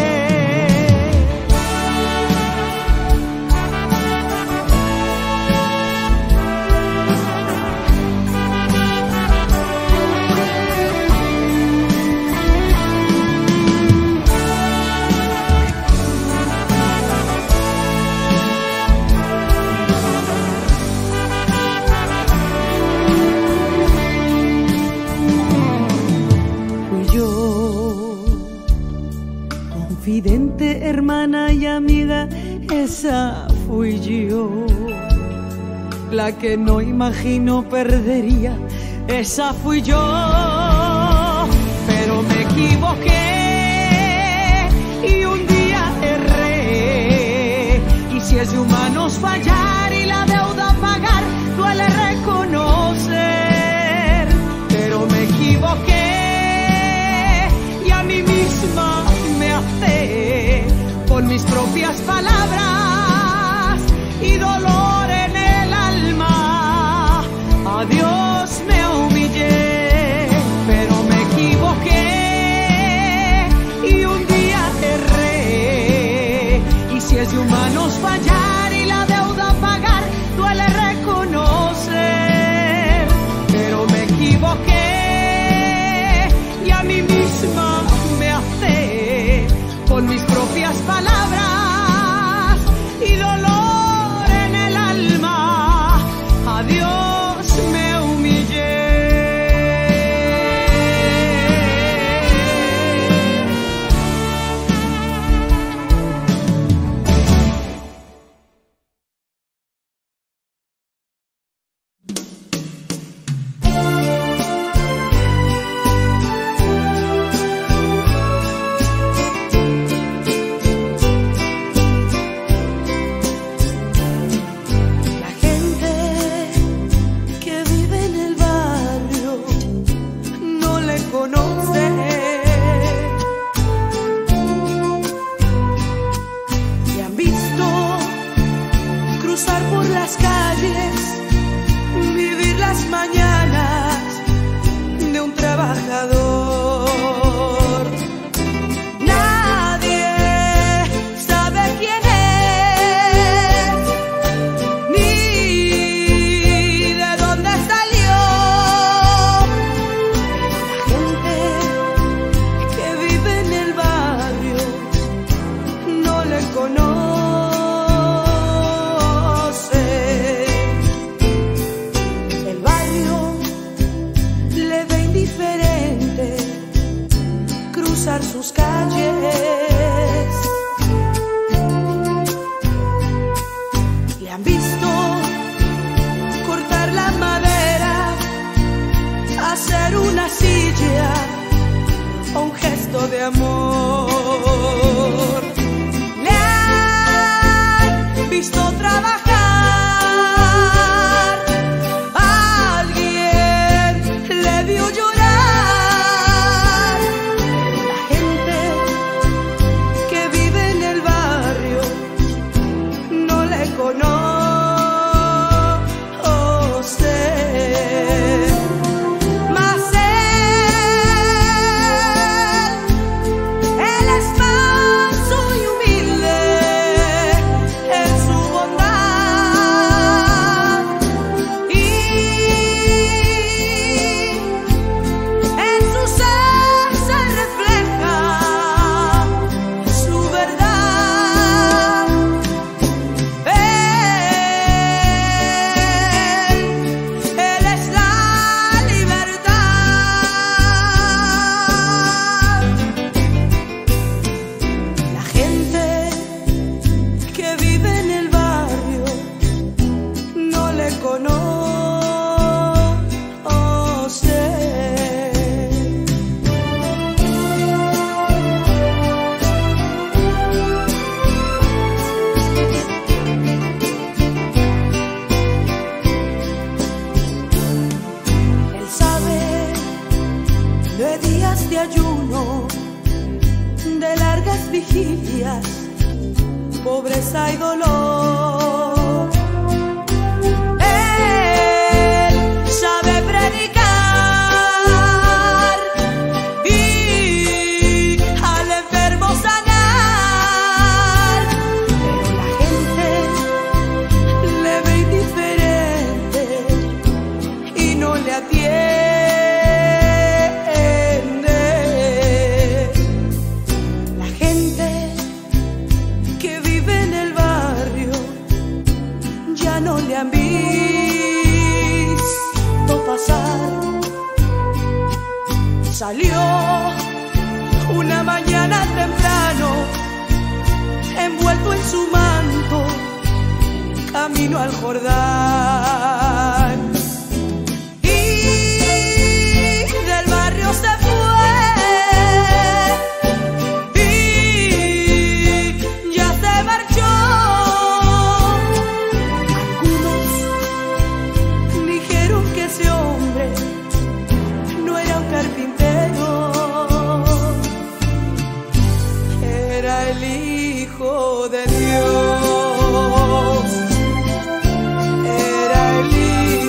Confidente, hermana y amiga, esa fui yo. La que no imagino perdería, esa fui yo. Pero me equivoqué y un día erré, y si es de humanos fallar y la deuda pagar, duele reconocer. Pero me equivoqué Dios me humillé, pero me equivoqué y un día erré. Y si es de humanos fallar y la deuda pagar, duele reconocer, pero me equivoqué y a mí misma me afé con mis propias palabras y dolor en el alma. A Dios me humillé. Sus calles le han visto cortar la madera, hacer una silla o un gesto de amor. Le han visto trabajar, alguien le vio llorar. De ayuno, de largas vigilias, pobreza y dolor. Él sabe predicar y al enfermo sanar, pero la gente le ve indiferente y no le atiende. Le han visto pasar, salió una mañana temprano, envuelto en su manto, camino al Jordán, y del barrio se fue, y ya se marchó. De Dios, era el Hijo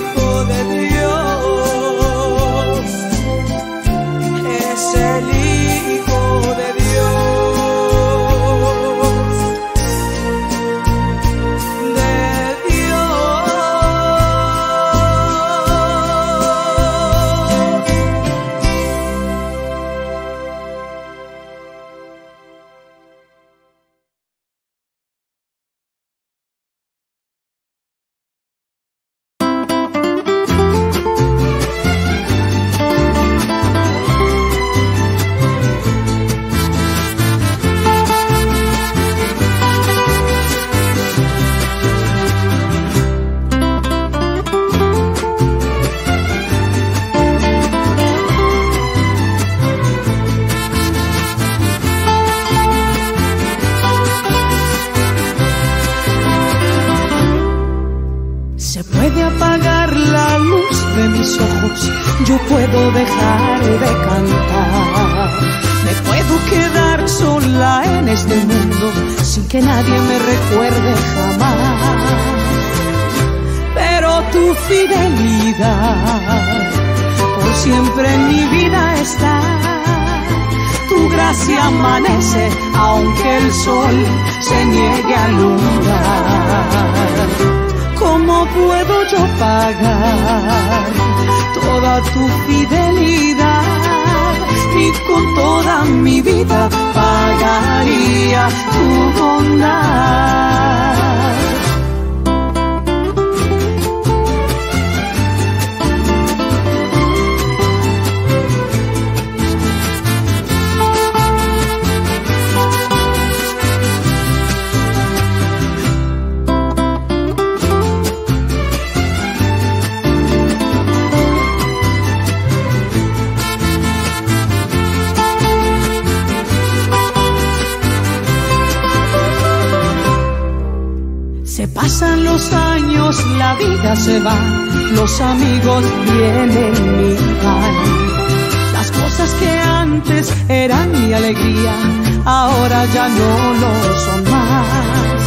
voz yo puedo dejar de cantar. Me puedo quedar sola en este mundo sin que nadie me recuerde jamás. Pero tu fidelidad por siempre en mi vida está. Tu gracia amanece aunque el sol se niegue a alumbrar. ¿Cómo puedo yo pagar toda tu fidelidad? Y con toda mi vida pagaría tu bondad. Pasan los años, la vida se va, los amigos vienen y van. Las cosas que antes eran mi alegría, ahora ya no lo son más.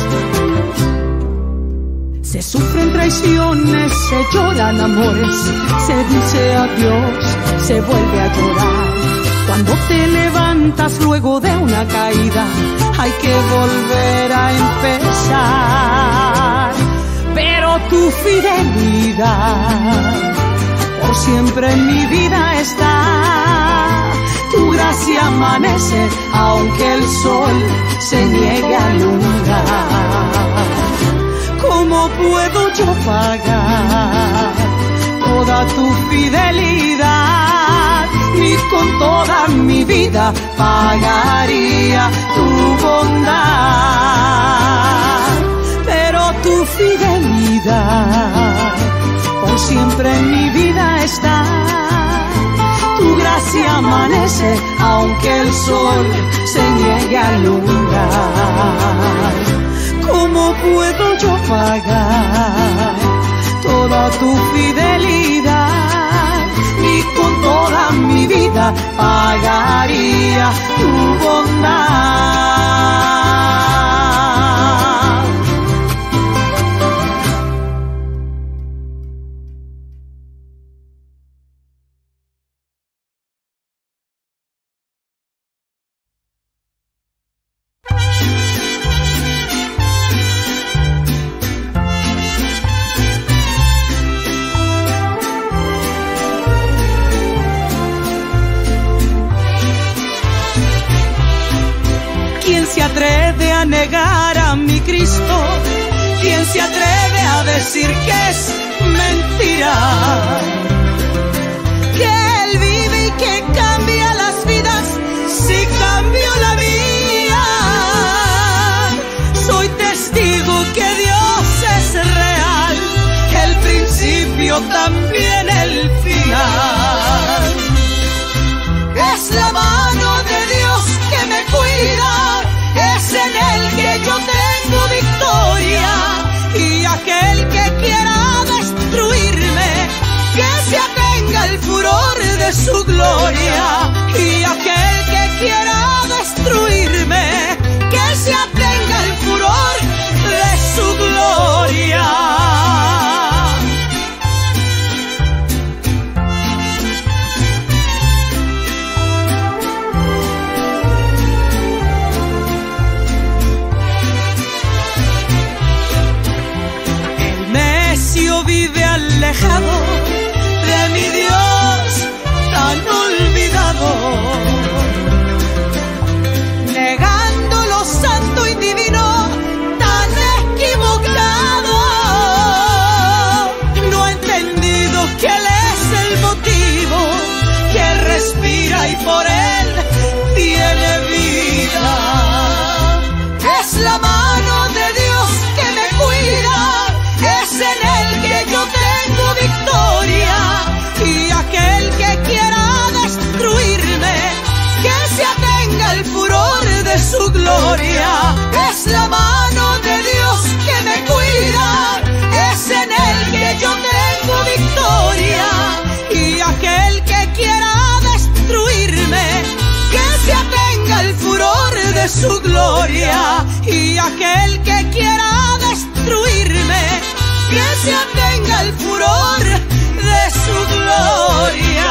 Se sufren traiciones, se lloran amores, se dice adiós, se vuelve a llorar. Cuando te levantas luego de una caída, hay que volver a empezar. Pero tu fidelidad por siempre en mi vida está. Tu gracia amanece aunque el sol se niegue a alumbrar. ¿Cómo puedo yo pagar toda tu fidelidad? Y con toda mi vida pagaría tu bondad. Pero tu fidelidad por siempre en mi vida está. Tu gracia amanece aunque el sol se niegue a alumbrar. ¿Cómo puedo yo pagar toda tu fidelidad? Y con toda mi vida pagaría tu bondad. ¿Quién se atreve a negar a mi Cristo? ¿Quién se atreve a decir que es mentira? Que Él vive y que cambia las vidas, si cambió la mía. Soy testigo que Dios es real, el principio también el final. Es la mano de Dios que me cuida, es en Él que yo tengo victoria. Y aquel que quiera destruirme, que se atenga el furor de su gloria. Y aquel que quiera destruirme, que se atenga el furor de su gloria. Vive alejado de mi Dios tan olvidado, de su gloria, y aquel que quiera destruirme, que se atenga al furor de su gloria.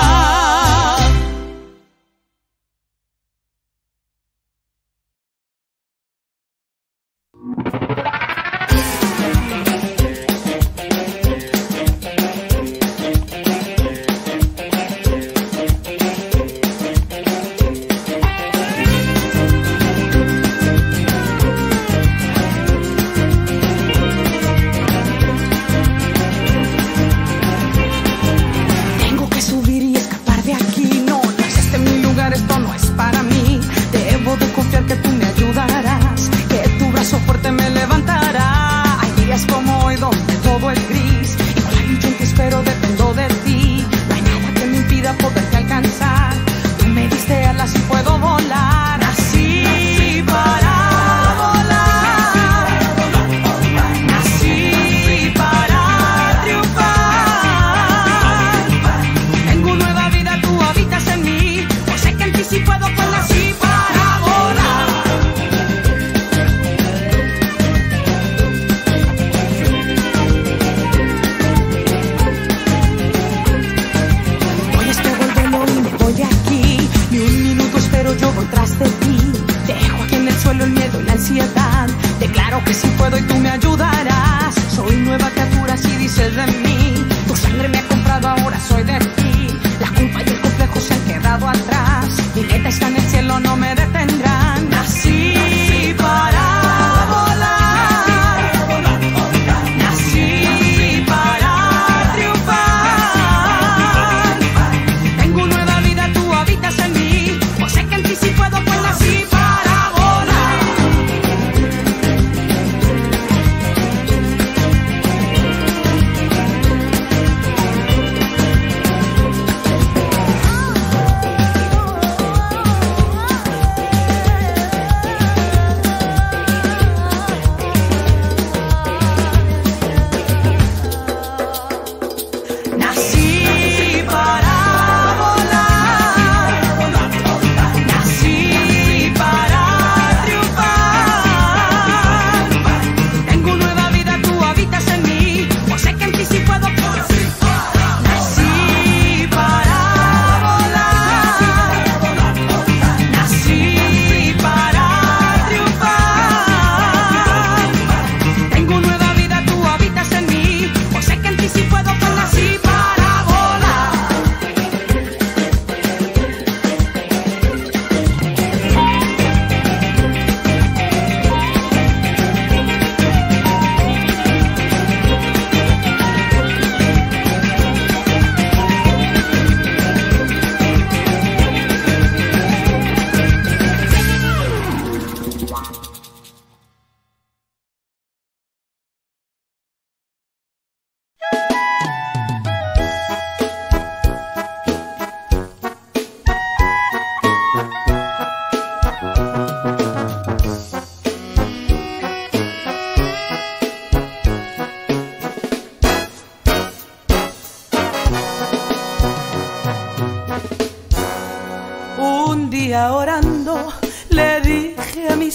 Orando le dije a mi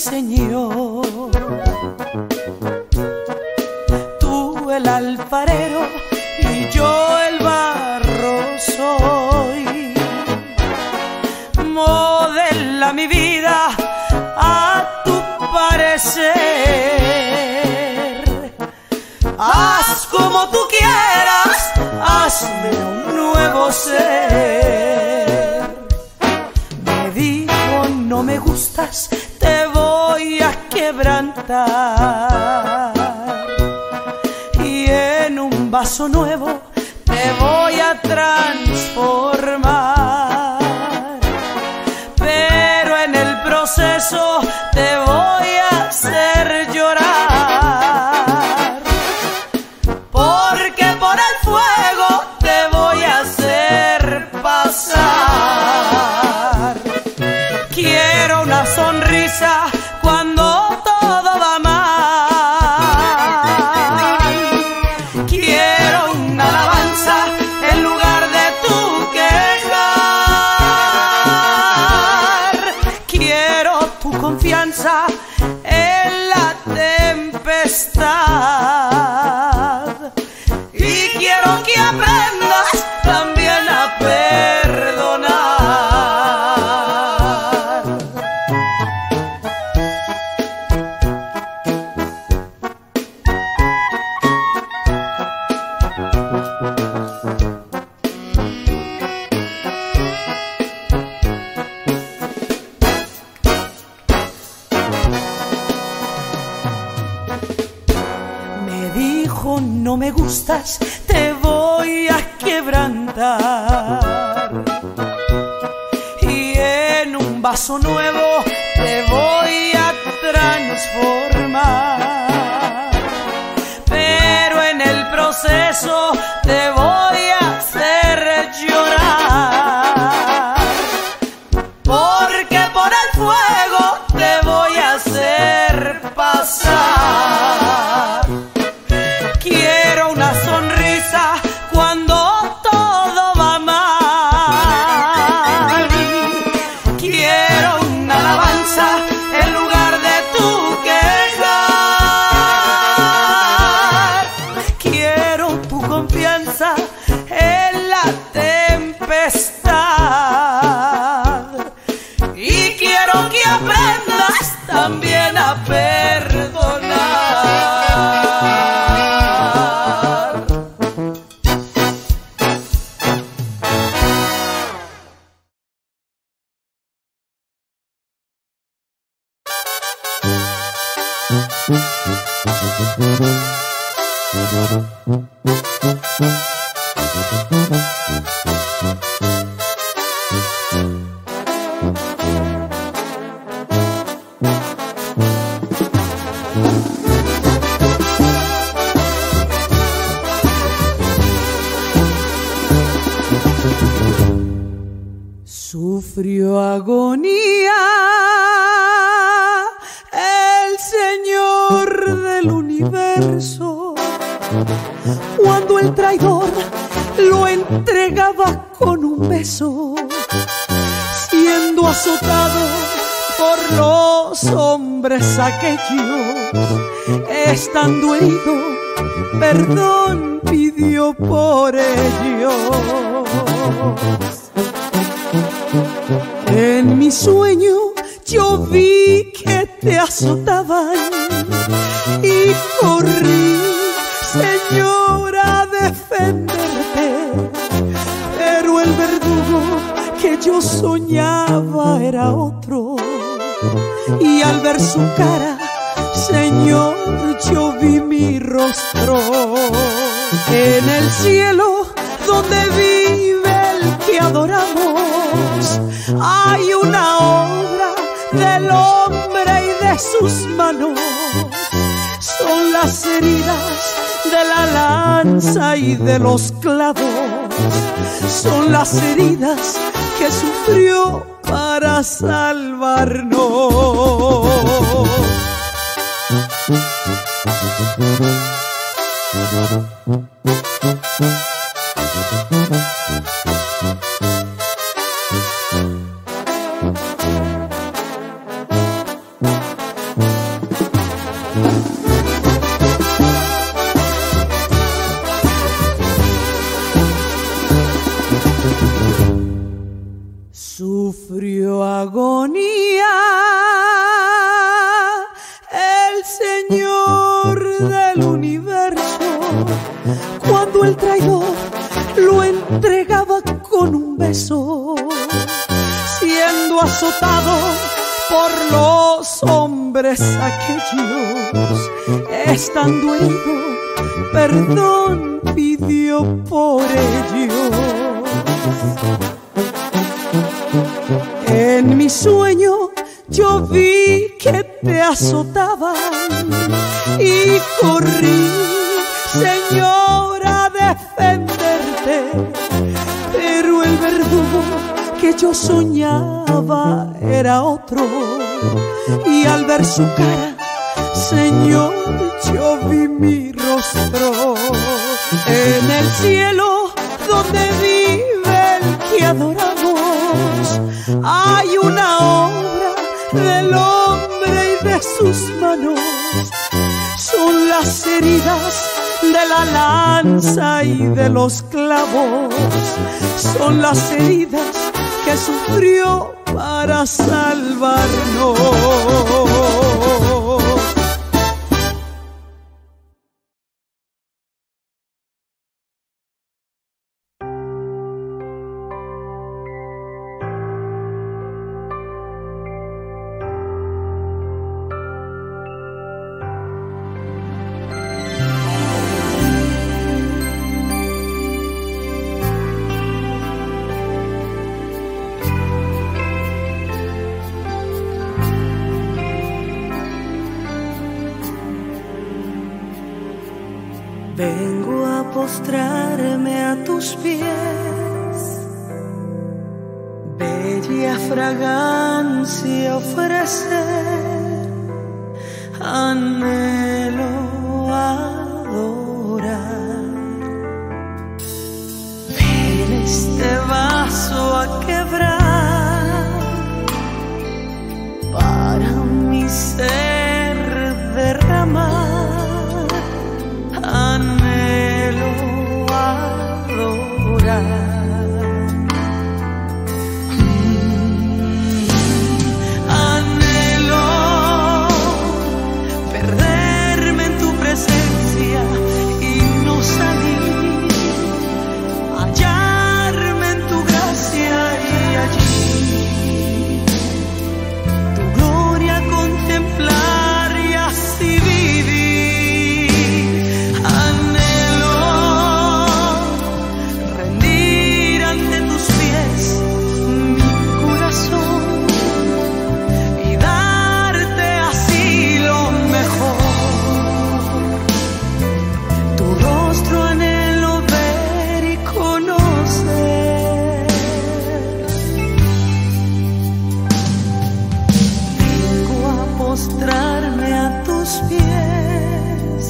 Señor, tú el alfarero y yo el barro soy, modela mi vida a tu parecer, haz como tú quieras, hazme un nuevo ser. No me gustas, te voy a quebrantar y en un vaso nuevo te voy a transformar, pero en el proceso te voy a hacer llorar, porque por el fuego te voy a hacer pasar. Quiero una sonrisa cuando todo va mal. Quiero una alabanza en lugar de gustas te voy a quebrantar y en un vaso nuevo te voy a transformar, pero en el proceso te voy a hacer llorar, porque por el fuego te voy a hacer pasar. Quiero una sonrisa cuando todo va mal. Quiero una alabanza en lugar de tu quejar. Quiero tu confianza en la tempestad. Y quiero que aprendas también a perdonar. Sufrió agonía el Señor del universo cuando el traidor lo entregaba con un beso, siendo azotado por los hombres aquellos, estando herido, perdón pidió por ellos. En mi sueño yo vi que te azotaban y corrí, Señor, a defenderte, pero el verdugo que yo soñaba era otro, y al ver su cara, Señor, yo vi mi rostro. En el cielo donde vive el que adoramos, hay una obra del hombre y de sus manos. Son las heridas de la lanza y de los clavos, son las heridas que sufrió para salvarnos. Sufrió agonía el Señor del universo cuando el traidor lo entregaba con un beso, siendo azotado por los hombres aquellos, estando herido, perdón pidió por ellos. En mi sueño yo vi que te azotaban y corrí, Señor, a defenderte, pero el verdugo que yo soñaba era otro, y al ver su cara, Señor, yo vi mi rostro. En el cielo donde vive el que adoramos, hay una obra del hombre y de sus manos. Son las heridas de la lanza y de los clavos, son las heridas que sufrió para salvarnos. Vengo a postrarme a tus pies, bella fragancia ofrecer, anhelo adorar. Ven este vaso a quebrar para mi ser derramar, anhelo adorar. Anhelo perderme en tu presencia y no salir, hallarme en tu gracia y allí tu gloria contemplar y así vivir. Anhelo rendir ante tus pies mi corazón y darte así lo mejor. Tu rostro anhelo ver y conocer. Vengo a postrarme a tus pies,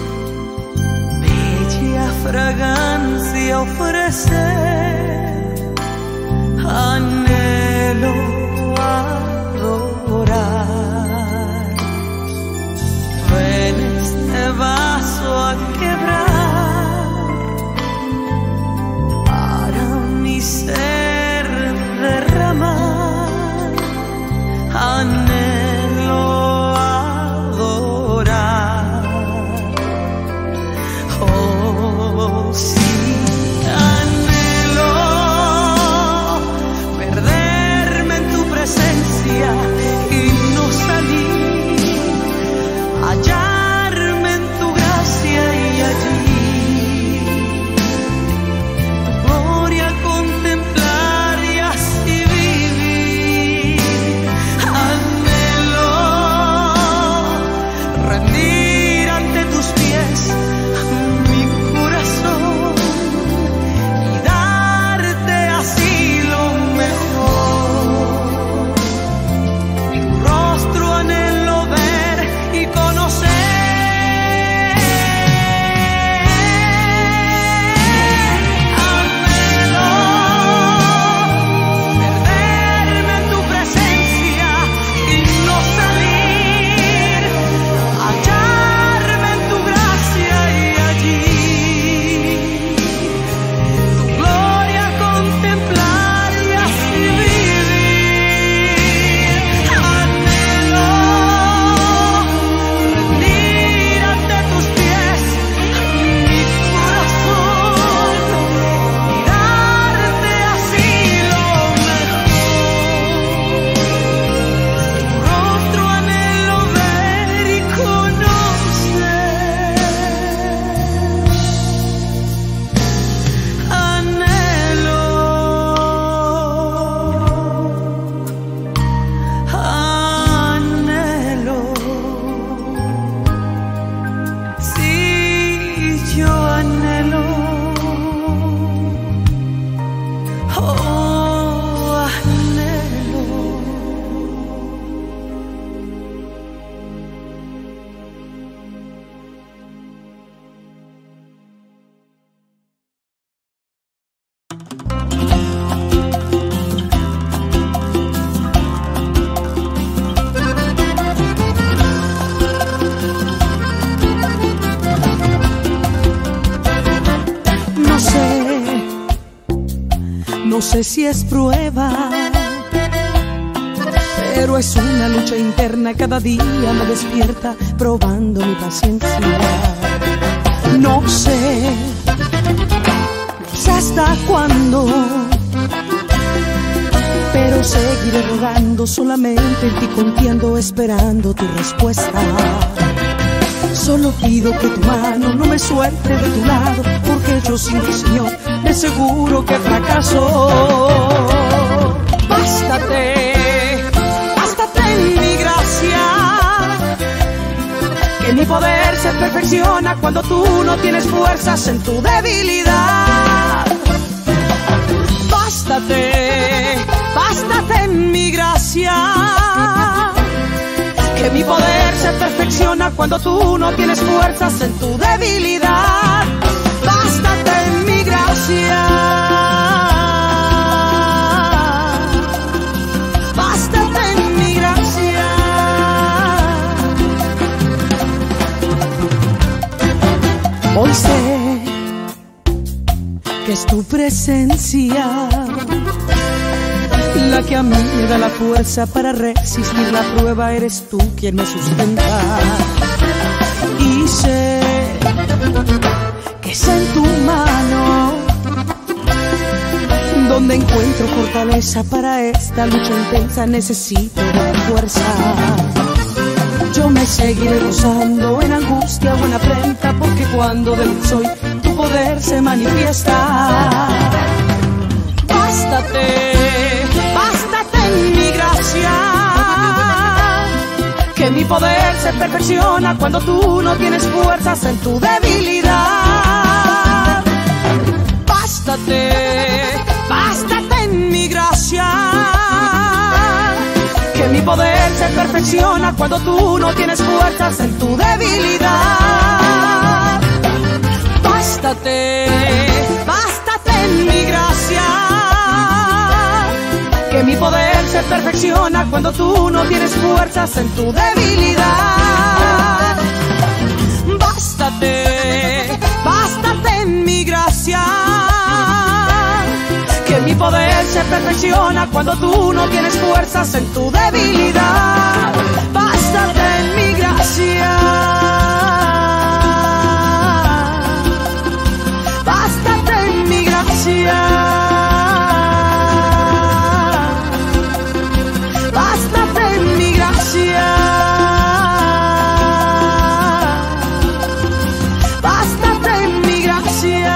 bella fragancia ofrecer, anhelo adorar. Ven este vaso a quebrar para mi ser derramar, anhelo adorar. Oh, sí, anhelo perderme en tu presencia y no salir, hallarme en tu gracia y allí tu gloria contemplar y así vivir. Anhelo rendir ante tus pies mi corazón y darte así lo mejor. Tu rostro anhelo ver y conocer. Anhelo perderme en tu presencia y no salir, hallarme en tu gracia y allí tu gloria contemplar y así vivir. Anhelo rendir ante tus pies mi corazón y darte así lo mejor. Tu rostro anhelo ver y conocer. Anhelo, anhelo, sí, yo anhelo, oh, anhelo. No sé si es prueba, pero es una lucha interna. Cada día me despierta probando mi paciencia. No sé hasta cuándo, pero seguiré rogando solamente en ti, confiando, esperando tu respuesta. Solo pido que tu mano no me suelte de tu lado, porque yo sin ti, Señor, de seguro que fracaso. Bástate en mi gracia, que mi poder se perfecciona cuando tú no tienes fuerzas en tu debilidad. Bástate, bástate en mi gracia, que mi poder se perfecciona cuando tú no tienes fuerzas en tu debilidad. Bástate en mi gracia, bástate en mi gracia. Hoy sé que es tu presencia la que a mí me da la fuerza para resistir la prueba. Eres tú quien me sustenta. Y sé que es en tu mano donde encuentro fortaleza para esta lucha intensa. Necesito de tu fuerza. Yo me seguiré gozando en angustia o en afrenta, porque cuando de luz soy, tu poder se manifiesta. Bástate, bástate en mi gracia, que mi poder se perfecciona cuando tú no tienes fuerzas en tu debilidad. Bástate, bástate en mi gracia, que mi poder se perfecciona cuando tú no tienes fuerzas en tu debilidad. Bástate, bástate en mi gracia, que mi poder se perfecciona cuando tú no tienes fuerzas en tu debilidad. Bástate, bástate en mi gracia, que mi poder se perfecciona cuando tú no tienes fuerzas en tu debilidad. Bástate en mi gracia, bástate en mi gracia, bástate en mi gracia, bástate en mi gracia.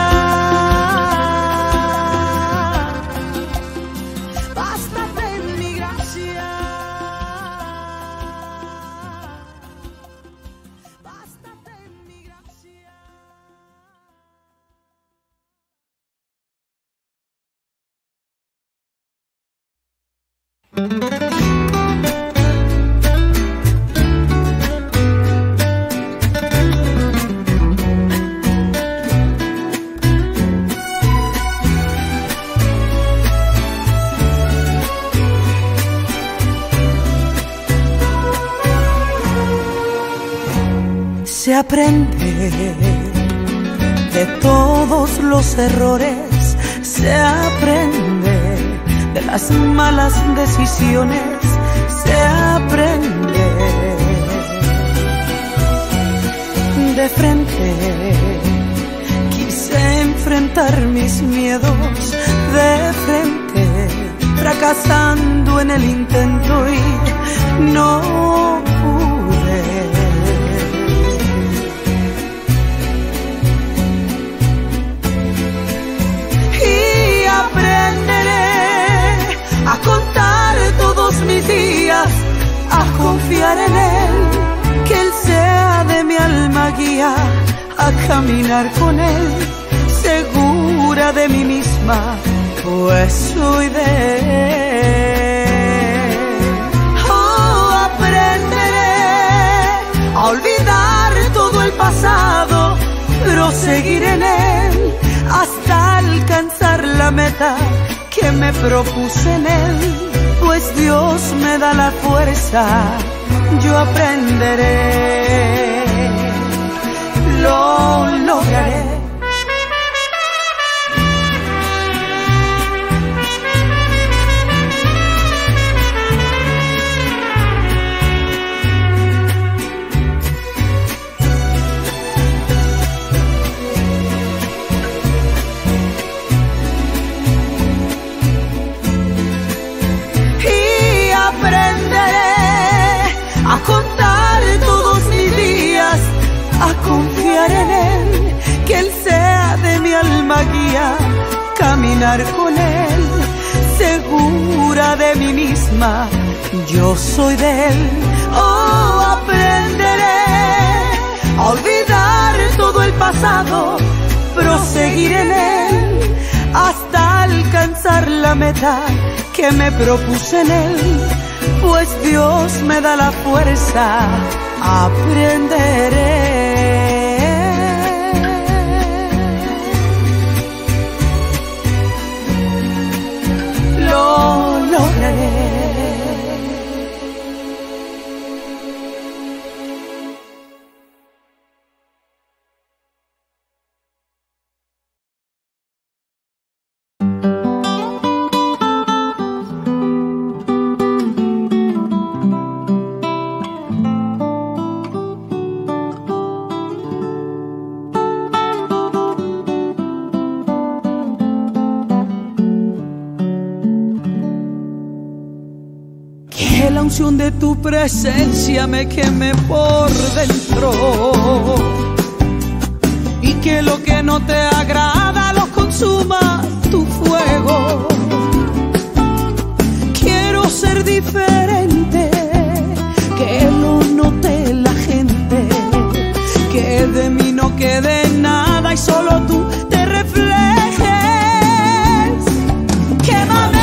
Se aprende de todos los errores, se aprende de las malas decisiones, se aprende de frente. Quise enfrentar mis miedos de frente, fracasando en el intento y no pude. A contar todos mis días, a confiar en Él, que Él sea de mi alma guía, a caminar con Él, segura de mí misma, pues soy de Él. Oh, aprenderé a olvidar todo el pasado, proseguir en Él, hasta alcanzar la meta que me propuse en Él, pues Dios me da la fuerza, yo aprenderé, lo lograré. A contar todos mis días, a confiar en Él, que Él sea de mi alma guía, caminar con Él, segura de mí misma, yo soy de Él. Oh, aprenderé a olvidar todo el pasado, proseguir en él hasta alcanzar la meta que me propuse en él, pues Dios me da la fuerza, aprenderé. Lo lograré. La unción de tu presencia me queme por dentro, y que lo que no te agrada lo consuma tu fuego. Quiero ser diferente, que lo note la gente, que de mí no quede nada y solo tú te reflejes. Quémame,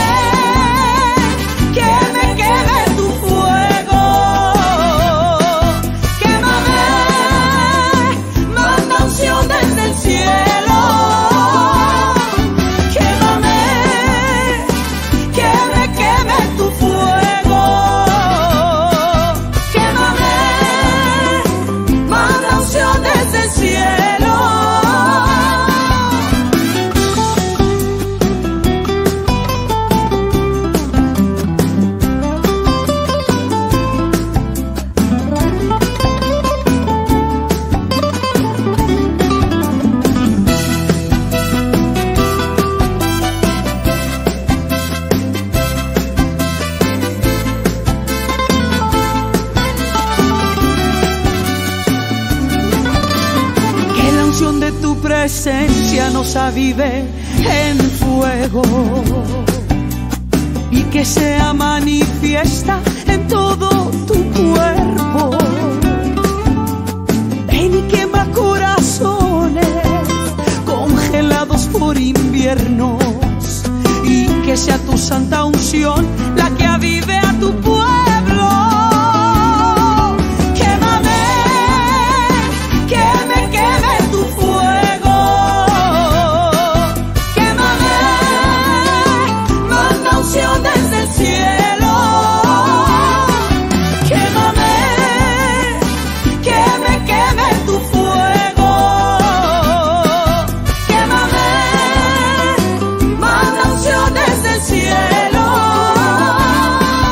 presencia nos avive en fuego y que sea manifiesta en todo tu cuerpo. Ven y quema corazones congelados por inviernos, y que sea tu santa unción la que avive a tu pueblo. Cielo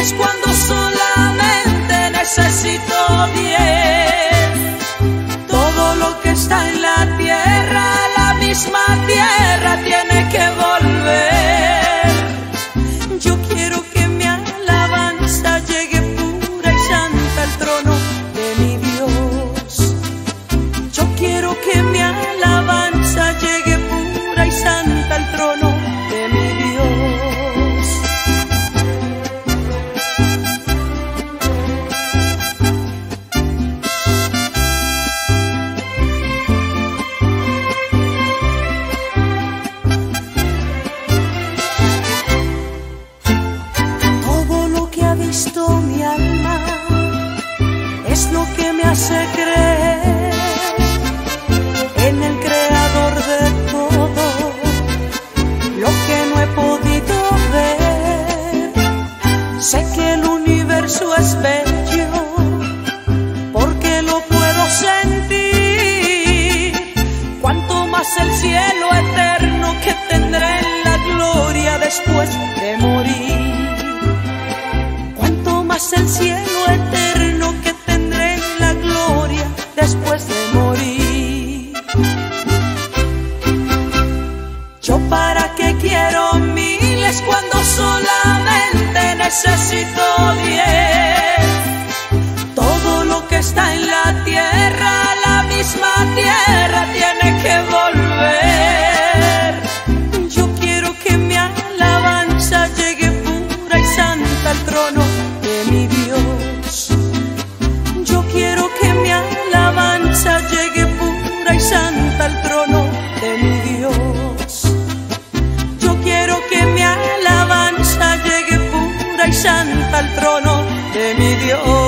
miles cuando solamente necesito 10. Todo lo que está en la tierra, la misma tierra tiene que volver. Yo quiero que mi alabanza llegue pura y santa al trono de mi Dios. Yo quiero que mi alabanza llegue pura y santa al trono de mi Dios. Todo lo que ha visto mi alma es lo que me hace creer en el creador de todo. Lo que no he podido ver, sé que el universo es bello porque lo puedo sentir. Cuanto más el cielo eterno que tendré en la gloria después de morir. Cuanto más el cielo eterno que tendré en la gloria después de morir. Yo para qué quiero miles cuando solamente necesito 10. Todo lo que está en la tierra, la misma tierra tiene que volver. Yo quiero que mi alabanza llegue pura y santa al trono de mi Dios. Yo quiero que mi alabanza llegue pura y santa al trono de mi Dios. Yo quiero que mi alabanza llegue pura y santa al trono de mi Dios.